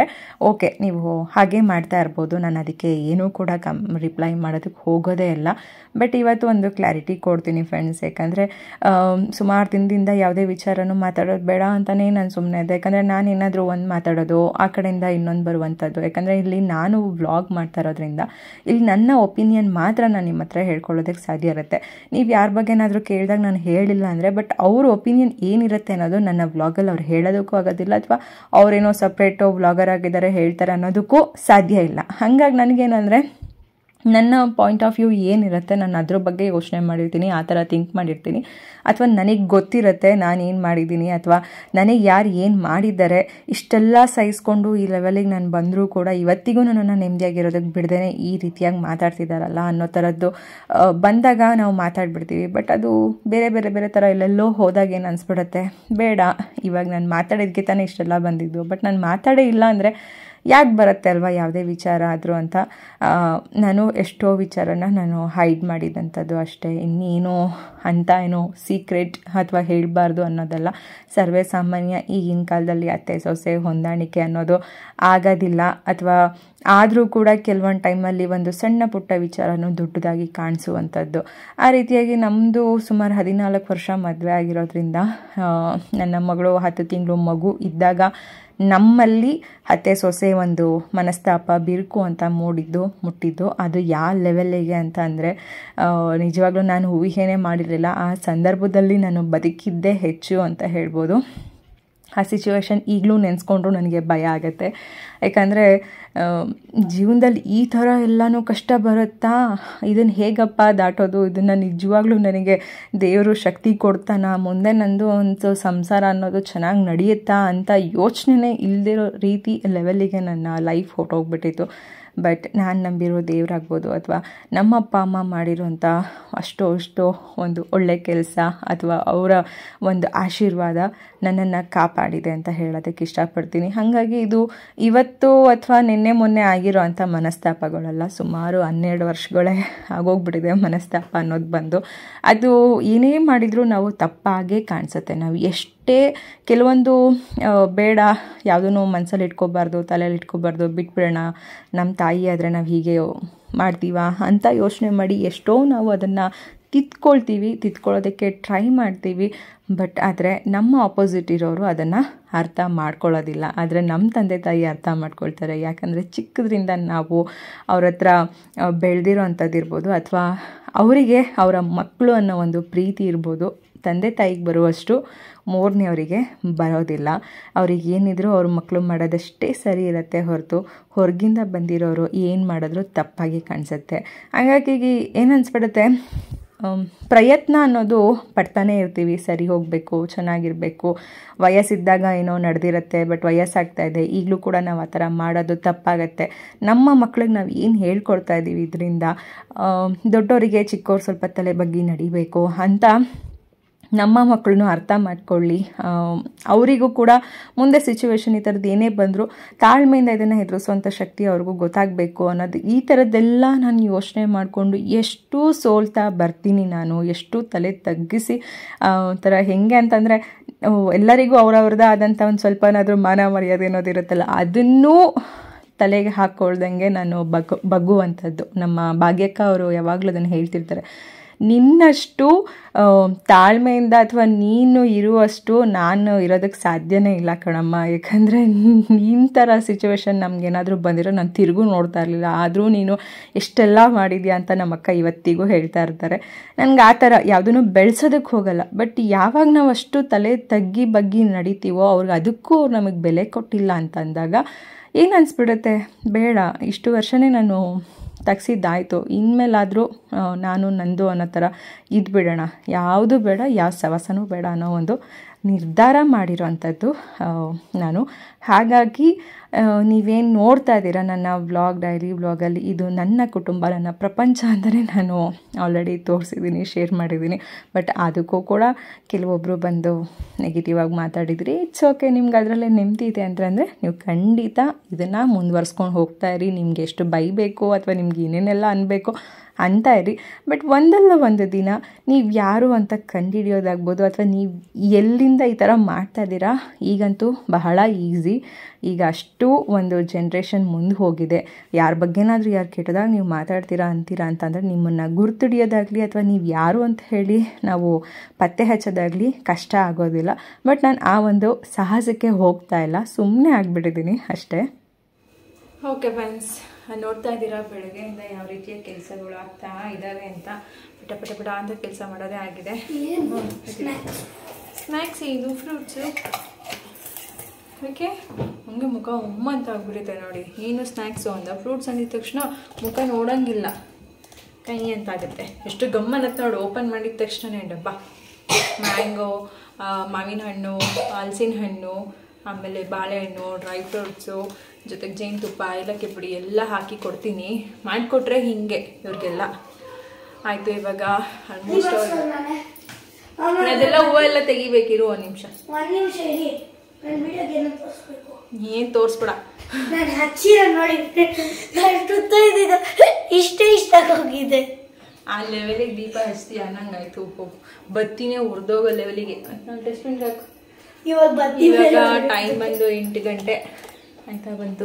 Speaker 1: ಓಕೆ, ನೀವು ಹಾಗೆ ಮಾಡ್ತಾ ಇರ್ಬೋದು, ನಾನು ಅದಕ್ಕೆ ಏನೂ ಕೂಡ ರಿಪ್ಲೈ ಮಾಡೋದಕ್ಕೆ ಹೋಗೋದೇ ಇಲ್ಲ. ಬಟ್ ಇವತ್ತು ಒಂದು ಕ್ಲಾರಿಟಿ ಕೊಡ್ತೀನಿ ಫ್ರೆಂಡ್ಸ್. ಯಾಕಂದರೆ ಸುಮಾರು ದಿನದಿಂದ ಯಾವುದೇ ವಿಚಾರನೂ ಮಾತಾಡೋದು ಬೇಡ ಅಂತಲೇ ನಾನು ಸುಮ್ಮನೆ ಇದ್ದೆ. ಯಾಕಂದರೆ ನಾನು ಏನಾದರೂ ಒಂದು ಮಾತಾಡೋದು, ಆ ಕಡೆಯಿಂದ ಇನ್ನೊಂದು ಬರುವಂಥದ್ದು. ಯಾಕಂದರೆ ಇಲ್ಲಿ ನಾನು ವ್ಲಾಗ್ ಮಾಡ್ತಾ ಇರೋದ್ರಿಂದ ಇಲ್ಲಿ ನನ್ನ ಒಪಿನಿಯನ್ ಮಾತ್ರ ನಾನು ನಿಮ್ಮ ಹತ್ರ ಹೇಳ್ಕೊಳ್ಳೋದಕ್ಕೆ ಸಾಧ್ಯ ಇರುತ್ತೆ. ನೀವು ಯಾರ ಬಗ್ಗೆ ಏನಾದರೂ ಕೇಳಿದಾಗ ನಾನು ಹೇಳಿಲ್ಲ ಅಂದರೆ, ಬಟ್ ಅವ್ರ ಒಪಿನಿಯನ್ ಏನಿರುತ್ತೆ ಅನ್ನೋದು ನನ್ನ ವ್ಲಾಗಲ್ಲಿ ಅವ್ರು ಹೇಳೋದಕ್ಕೂ ಆಗೋದಿಲ್ಲ, ಅಥವಾ ಅವರೇನೋ ಸಪ್ರೇಟು ವ್ಲಾಗರ್ ಆಗಿದ್ದಾರೆ ಹೇಳ್ತಾರೆ ಅನ್ನೋದಕ್ಕೂ ಸಾಧ್ಯ ಇಲ್ಲ. ಹಾಗಾಗಿ ನನಗೇನಂದರೆ ನನ್ನ ಪಾಯಿಂಟ್ ಆಫ್ ವ್ಯೂ ಏನಿರುತ್ತೆ ನಾನು ಅದ್ರ ಬಗ್ಗೆ ಯೋಚನೆ ಮಾಡಿರ್ತೀನಿ, ಆ ಥರ ಥಿಂಕ್ ಮಾಡಿರ್ತೀನಿ. ಅಥವಾ ನನಗೆ ಗೊತ್ತಿರುತ್ತೆ ನಾನೇನು ಮಾಡಿದ್ದೀನಿ, ಅಥವಾ ನನಗೆ ಯಾರು ಏನು ಮಾಡಿದ್ದಾರೆ, ಇಷ್ಟೆಲ್ಲ ಸಹಿಸ್ಕೊಂಡು ಈ ಲೆವೆಲಿಗೆ ನಾನು ಬಂದರೂ ಕೂಡ ಇವತ್ತಿಗೂ ನನ್ನನ್ನು ನೆಮ್ಮದಿಯಾಗಿರೋದಕ್ಕೆ ಬಿಡ್ದೇ ಈ ರೀತಿಯಾಗಿ ಮಾತಾಡ್ತಿದ್ದಾರಲ್ಲ ಅನ್ನೋ ಥರದ್ದು ಬಂದಾಗ ನಾವು ಮಾತಾಡ್ಬಿಡ್ತೀವಿ. ಬಟ್ ಅದು ಬೇರೆ ಬೇರೆ ಬೇರೆ ಥರ ಎಲ್ಲೆಲ್ಲೋ ಹೋದಾಗ ಏನು ಅನಿಸ್ಬಿಡುತ್ತೆ, ಬೇಡ ಇವಾಗ ನಾನು ಮಾತಾಡೋದಕ್ಕೆ ತಾನೇ ಇಷ್ಟೆಲ್ಲ ಬಂದಿದ್ದು, ಬಟ್ ನಾನು ಮಾತಾಡೇ ಇಲ್ಲ ಅಂದರೆ ಯಾಕೆ ಬರುತ್ತೆ ಅಲ್ವಾ ಯಾವುದೇ ವಿಚಾರ ಆದರೂ ಅಂತ ನಾನು ಎಷ್ಟೋ ವಿಚಾರನ ನಾನು ಹೈಡ್ ಮಾಡಿದಂಥದ್ದು ಅಷ್ಟೇ. ಇನ್ನೇನು ಅಂತ ಏನೋ ಸೀಕ್ರೆಟ್ ಅಥವಾ ಹೇಳಬಾರ್ದು ಅನ್ನೋದಲ್ಲ. ಸರ್ವೇ ಸಾಮಾನ್ಯ ಈಗಿನ ಕಾಲದಲ್ಲಿ ಅತ್ತೆ ಸೊಸೆ ಹೊಂದಾಣಿಕೆ ಅನ್ನೋದು ಆಗೋದಿಲ್ಲ, ಅಥವಾ ಆದರೂ ಕೂಡ ಕೆಲವೊಂದು ಟೈಮಲ್ಲಿ ಒಂದು ಸಣ್ಣ ಪುಟ್ಟ ವಿಚಾರನೂ ದೊಡ್ಡದಾಗಿ ಕಾಣಿಸುವಂಥದ್ದು. ಆ ರೀತಿಯಾಗಿ ನಮ್ಮದು ಸುಮಾರು 14 ವರ್ಷ ಮದುವೆ ಆಗಿರೋದ್ರಿಂದ ನನ್ನ ಮಗಳು 10 ತಿಂಗಳು ಮಗು ಇದ್ದಾಗ ನಮ್ಮಲ್ಲಿ ಅತ್ತೆ ಸೊಸೆ ಒಂದು ಮನಸ್ತಾಪ ಬಿರುಕು ಅಂತ ಮುಟ್ಟಿದ್ದು ಅದು ಯಾವ ಲೆವೆಲ್ಲಿಗೆ ಅಂತ ಅಂದರೆ ನಿಜವಾಗ್ಲೂ ನಾನು ಊಹೆನೇ ಮಾಡಿರಲಿಲ್ಲ. ಆ ಸಂದರ್ಭದಲ್ಲಿ ನಾನು ಬದುಕಿದ್ದೇ ಹೆಚ್ಚು ಅಂತ ಹೇಳ್ಬೋದು. ಆ ಸಿಚುವೇಶನ್ ಈಗಲೂ ನೆನೆಸ್ಕೊಂಡ್ರು ನನಗೆ ಭಯ ಆಗುತ್ತೆ. ಯಾಕಂದರೆ ಜೀವನದಲ್ಲಿ ಈ ಥರ ಎಲ್ಲನೂ ಕಷ್ಟ ಬರುತ್ತಾ, ಇದನ್ನು ಹೇಗಪ್ಪ ದಾಟೋದು, ಇದನ್ನು ನಿಜವಾಗ್ಲೂ ನನಗೆ ದೇವರು ಶಕ್ತಿ ಕೊಡ್ತಾನ, ಮುಂದೆ ನಂದು ಒಂದು ಸಂಸಾರ ಅನ್ನೋದು ಚೆನ್ನಾಗಿ ನಡೆಯುತ್ತಾ ಅಂತ ಯೋಚನೆ ಇಲ್ಲದಿರೋ ರೀತಿ ಲೆವೆಲ್ಲಿಗೆ ನನ್ನ ಲೈಫ್ ಹೊರಟೋಗ್ಬಿಟ್ಟಿತ್ತು. ಬಟ್ ನಾನು ನಂಬಿರೋ ದೇವರಾಗ್ಬೋದು, ಅಥವಾ ನಮ್ಮ ಅಪ್ಪ ಅಮ್ಮ ಮಾಡಿರೋಂಥ ಅಷ್ಟೋ ಒಂದು ಒಳ್ಳೆ ಕೆಲಸ ಅಥವಾ ಅವರ ಒಂದು ಆಶೀರ್ವಾದ ನನ್ನನ್ನು ಕಾಪಾಡಿದೆ ಅಂತ ಹೇಳೋದಕ್ಕೆ ಇಷ್ಟಪಡ್ತೀನಿ. ಹಾಗಾಗಿ ಇದು ಇವತ್ತು ಅಥವಾ ನಿನ್ನೆ ಮೊನ್ನೆ ಆಗಿರೋ ಅಂಥ ಮನಸ್ತಾಪಗಳಲ್ಲ, ಸುಮಾರು 12 ವರ್ಷಗಳೇ ಆಗೋಗ್ಬಿಟ್ಟಿದೆ ಮನಸ್ತಾಪ ಅನ್ನೋದು ಬಂದು. ಅದು ಏನೇ ಮಾಡಿದರೂ ನಾವು ತಪ್ಪಾಗೇ ಕಾಣಿಸುತ್ತೆ. ನಾವು ಎಷ್ಟೇ ಕೆಲವೊಂದು ಬೇಡ ಯಾವುದೂ ಮನಸ್ಸಲ್ಲಿ ಇಟ್ಕೋಬಾರ್ದು, ತಲೆಯಲ್ಲಿ ಇಟ್ಕೋಬಾರ್ದು, ಬಿಟ್ಬಿಡೋಣ, ನಮ್ಮ ತಾಯಿ ಆದರೆ ನಾವು ಹೀಗೆ ಮಾಡ್ತೀವ ಅಂತ ಯೋಚನೆ ಮಾಡಿ ಎಷ್ಟೋ ನಾವು ಅದನ್ನು ತಿದ್ಕೊಳ್ಳೋದಕ್ಕೆ ಟ್ರೈ ಮಾಡ್ತೀವಿ. ಬಟ್ ಆದರೆ ನಮ್ಮ ಆಪೋಸಿಟ್ ಇರೋರು ಅದನ್ನು ಅರ್ಥ ಮಾಡ್ಕೊಳ್ಳೋದಿಲ್ಲ. ಆದರೆ ನಮ್ಮ ತಂದೆ ತಾಯಿ ಅರ್ಥ ಮಾಡ್ಕೊಳ್ತಾರೆ. ಯಾಕಂದರೆ ಚಿಕ್ಕದ್ರಿಂದ ನಾವು ಅವ್ರ ಹತ್ರ ಬೆಳೆದಿರೋ ಅಂಥದ್ದು ಇರ್ಬೋದು, ಅಥವಾ ಅವರಿಗೆ ಅವರ ಮಕ್ಕಳು ಅನ್ನೋ ಒಂದು ಪ್ರೀತಿ ಇರ್ಬೋದು, ತಂದೆ ತಾಯಿಗೆ ಬರುವಷ್ಟು ಮೂರನೇವರಿಗೆ ಬರೋದಿಲ್ಲ. ಅವ್ರಿಗೆ ಏನಿದ್ರು ಅವ್ರ ಮಕ್ಕಳು ಮಾಡೋದಷ್ಟೇ ಸರಿ ಇರುತ್ತೆ ಹೊರತು ಹೊರಗಿಂದ ಬಂದಿರೋರು ಏನು ಮಾಡಿದ್ರು ತಪ್ಪಾಗಿ ಕಾಣಿಸುತ್ತೆ. ಹಾಗಾಗಿ ಏನು ಅನಿಸ್ಬಿಡುತ್ತೆ, ಪ್ರಯತ್ನ ಅನ್ನೋದು ಪಡ್ತಾನೇ ಇರ್ತೀವಿ, ಸರಿ ಹೋಗಬೇಕು, ಚೆನ್ನಾಗಿರಬೇಕು. ವಯಸ್ಸಿದ್ದಾಗ ಏನೋ ನಡೆದಿರುತ್ತೆ, ಬಟ್ ವಯಸ್ಸಾಗ್ತಾ ಇದೆ, ಈಗಲೂ ಕೂಡ ನಾವು ಆ ಥರ ಮಾಡೋದು ತಪ್ಪಾಗತ್ತೆ. ನಮ್ಮ ಮಕ್ಳಿಗೆ ನಾವು ಏನು ಹೇಳ್ಕೊಡ್ತಾ ಇದ್ದೀವಿ ಇದರಿಂದ, ದೊಡ್ಡವರಿಗೆ ಚಿಕ್ಕವ್ರು ಸ್ವಲ್ಪ ತಲೆ ಬಗ್ಗೆ ನಡಿಬೇಕು ಅಂತ ನಮ್ಮ ಮಕ್ಕಳನ್ನು ಅರ್ಥ ಮಾಡ್ಕೊಳ್ಳಿ. ಅವರಿಗೂ ಕೂಡ ಮುಂದೆ ಸಿಚುವೇಶನ್ ಈ ಥರದ್ದು ಏನೇ ಬಂದರೂ ತಾಳ್ಮೆಯಿಂದ ಇದನ್ನು ಎದುರಿಸುವಂಥ ಶಕ್ತಿ ಅವ್ರಿಗೂ ಗೊತ್ತಾಗಬೇಕು ಅನ್ನೋದು, ಈ ಥರದ್ದೆಲ್ಲ ನಾನು ಯೋಚನೆ ಮಾಡಿಕೊಂಡು ಎಷ್ಟು ಸೋಲ್ತಾ ಬರ್ತೀನಿ ನಾನು, ಎಷ್ಟು ತಲೆ ತಗ್ಗಿಸಿ ಒಂಥರ ಹೆಂಗೆ ಅಂತಂದರೆ ಎಲ್ಲರಿಗೂ ಅವ್ರವ್ರದ್ದು ಆದಂಥ ಒಂದು ಸ್ವಲ್ಪನಾದರೂ ಮಾನ ಮರ್ಯಾದೆ ಅನ್ನೋದಿರುತ್ತಲ್ಲ, ಅದನ್ನೂ ತಲೆಗೆ ಹಾಕ್ಕೊಳ್ದಂಗೆ ನಾನು ಬಗ್ಗುವಂಥದ್ದು. ನಮ್ಮ ಭಾಗ್ಯಕ್ಕ ಅವರು ಯಾವಾಗಲೂ ಅದನ್ನು ಹೇಳ್ತಿರ್ತಾರೆ, ನಿನ್ನಷ್ಟು ತಾಳ್ಮೆಯಿಂದ ಅಥವಾ ನೀನು ಇರುವಷ್ಟು ನಾನು ಇರೋದಕ್ಕೆ ಸಾಧ್ಯನೇ ಇಲ್ಲ ಕಣಮ್ಮ. ಯಾಕಂದರೆ ನಿನ್ನ ಥರ ಸಿಚುವೇಶನ್ ನಮಗೇನಾದರೂ ಬಂದಿರೋ ನಾನು ತಿರುಗೂ ನೋಡ್ತಾ ಇರಲಿಲ್ಲ, ಆದರೂ ನೀನು ಎಷ್ಟೆಲ್ಲ ಮಾಡಿದ್ಯಾ ಅಂತ ನಮ್ಮ ಅಕ್ಕ ಇವತ್ತಿಗೂ ಹೇಳ್ತಾ ಇರ್ತಾರೆ. ನನಗೆ ಆ ಥರ ಯಾವುದನ್ನು ಬೆಳೆಸೋದಕ್ಕೆ ಹೋಗಲ್ಲ. ಬಟ್ ಯಾವಾಗ ನಾವು ಅಷ್ಟು ತಲೆ ತಗ್ಗಿ ಬಗ್ಗಿ ನಡಿತೀವೋ ಅವ್ರಿಗೆ ಅದಕ್ಕೂ ಅವ್ರು ನಮಗೆ ಬೆಲೆ ಕೊಟ್ಟಿಲ್ಲ ಅಂತ ಅಂದಾಗ ಏನು ಅನಿಸ್ಬಿಡುತ್ತೆ, ಬೇಡ ಇಷ್ಟು ವರ್ಷನೇ ನಾನು ತಗ್ಸಿದ್ದಾಯಿತು, ಇನ್ಮೇಲಾದರೂ ನಾನು ನಂದು ಅನ್ನೋ ಥರ ಇದ್ಬಿಡೋಣ, ಯಾವುದು ಬೇಡ, ಯಾವ ಸವಸನೂ ಬೇಡ ಅನ್ನೋ ಒಂದು ನಿರ್ಧಾರ ಮಾಡಿರೋವಂಥದ್ದು ನಾನು. ಹಾಗಾಗಿ ನೀವೇನು ನೋಡ್ತಾ ಇದ್ದೀರಾ ನನ್ನ ಡೈಲಿ ವ್ಲಾಗಲ್ಲಿ, ಇದು ನನ್ನ ಕುಟುಂಬ, ನನ್ನ ಪ್ರಪಂಚ ಅಂತಲೇ ನಾನು ಆಲ್ರೆಡಿ ತೋರಿಸಿದ್ದೀನಿ, ಶೇರ್ ಮಾಡಿದ್ದೀನಿ. ಬಟ್ ಅದಕ್ಕೂ ಕೂಡ ಕೆಲವೊಬ್ಬರು ಬಂದು ನೆಗೆಟಿವ್ ಆಗಿ ಮಾತಾಡಿದ್ರಿ. ಇಟ್ಸ್ ಓಕೆ, ನಿಮ್ಗೆ ಅದರಲ್ಲೇ ನೆಮ್ಮದಿ ಇದೆ ಅಂತಂದರೆ ನೀವು ಖಂಡಿತ ಇದನ್ನು ಮುಂದುವರ್ಸ್ಕೊಂಡು ಹೋಗ್ತಾ ಇರಿ. ನಿಮಗೆ ಎಷ್ಟು ಬೈಬೇಕು ಅಥವಾ ನಿಮ್ಗೆ ಏನೇನೆಲ್ಲ ಅನ್ಬೇಕು ಅಂತ ಇರಿ. ಬಟ್ ಒಂದಲ್ಲ ಒಂದು ದಿನ ನೀವು ಯಾರು ಅಂತ ಕಂಡುಹಿಡಿಯೋದಾಗ್ಬೋದು, ಅಥವಾ ನೀವು ಎಲ್ಲಿಂದ ಈ ಥರ ಮಾಡ್ತಾ ಇದ್ದೀರಾ. ಈಗಂತೂ ಬಹಳ ಈಸಿ. ಈಗ ಅಷ್ಟು ಒಂದು ಜನ್ರೇಷನ್ ಮುಂದೆ ಹೋಗಿದೆ. ಯಾರ ಬಗ್ಗೆನಾದರೂ ಯಾರು ಕೆಟ್ಟದಾಗ ನೀವು ಮಾತಾಡ್ತೀರಾ ಅಂತೀರಾ ಅಂತಂದರೆ ನಿಮ್ಮನ್ನು ಗುರ್ತಿಡಿಯೋದಾಗಲಿ ಅಥವಾ ನೀವು ಯಾರು ಅಂತ ಹೇಳಿ ನಾವು ಪತ್ತೆ ಹಚ್ಚೋದಾಗಲಿ ಕಷ್ಟ ಆಗೋದಿಲ್ಲ. ಬಟ್ ನಾನು ಆ ಒಂದು ಸಾಹಸಕ್ಕೆ ಹೋಗ್ತಾ ಇಲ್ಲ, ಸುಮ್ಮನೆ ಆಗಿಬಿಟ್ಟಿದ್ದೀನಿ ಅಷ್ಟೇ. ಓಕೆ ಫ್ರೆಂಡ್ಸ್, ನೋಡ್ತಾ ಇದ್ದೀರಾ ಬೆಳಗ್ಗೆಯಿಂದ ಯಾವ ರೀತಿಯ ಕೆಲಸಗಳು ಆಗ್ತಾ ಇದ್ದಾವೆ ಅಂತ. ಪಟ ಪಟ ಪಟ ಅಂತ ಕೆಲಸ ಮಾಡೋದೇ ಆಗಿದೆ. ಸ್ನ್ಯಾಕ್ಸ್ ಇದು ಫ್ರೂಟ್ಸು. ಓಕೆ, ಹಂಗೆ ಮುಖ ಅಂತ ಆಗ್ಬಿಡುತ್ತೆ ನೋಡಿ. ಏನು ಸ್ನ್ಯಾಕ್ಸು ಅಂತ ಫ್ರೂಟ್ಸ್ ಅಂದಿದ ತಕ್ಷಣ ಮುಖ ನೋಡೋಂಗಿಲ್ಲ, ಕೈ ಅಂತಾಗುತ್ತೆ. ಎಷ್ಟು ಗಮ್ಮನತ್ತೆ ನೋಡಿ. ಓಪನ್ ಮಾಡಿದ ತಕ್ಷಣ ಡಬ್ಬ ಮ್ಯಾಂಗೋ, ಮಾವಿನ ಹಣ್ಣು, ಹಲಸಿನ ಹಣ್ಣು, ಆಮೇಲೆ ಬಾಳೆಹಣ್ಣು, ಡ್ರೈ ಫ್ರೂಟ್ಸು, ಜೊತೆಗೆ ಜೇನುತುಪ್ಪ, ಏಲಕ್ಕಿ ಪುಡಿ ಎಲ್ಲ ಹಾಕಿ ಕೊಡ್ತೀನಿ. ಮಾಡಿಕೊಟ್ರೆ ಹೀಗೆ ಇವ್ರಿಗೆಲ್ಲ ಆಯಿತು. ಇವಾಗ ಆಲ್ಮೋಸ್ಟ್ ಅದೆಲ್ಲ ಹೂವೆಲ್ಲ ತೆಗಿಬೇಕಿರು. ಒಂದು ನಿಮಿಷ ಏನು ತೋರಿಸ್ಬೇಡ.
Speaker 2: ಇಷ್ಟ ಹೋಗಿದೆ
Speaker 1: ಆ ಲೆವೆಲಿಗೆ ದೀಪ ಹಚ್ತಿ ಅನ್ನಂಗಾಯ್ತು. ಬತ್ತಿನೇ ಉರ್ದೋಗೋ ಲೆವೆಲಿಗೆ. ಡಸ್ಟ್ಬಿನ್ ಹಾಕು. ಇವಾಗ ಟೈಮ್ ಬಂದು 8 ಗಂಟೆ ಆಯ್ತಾ. ಬಂತು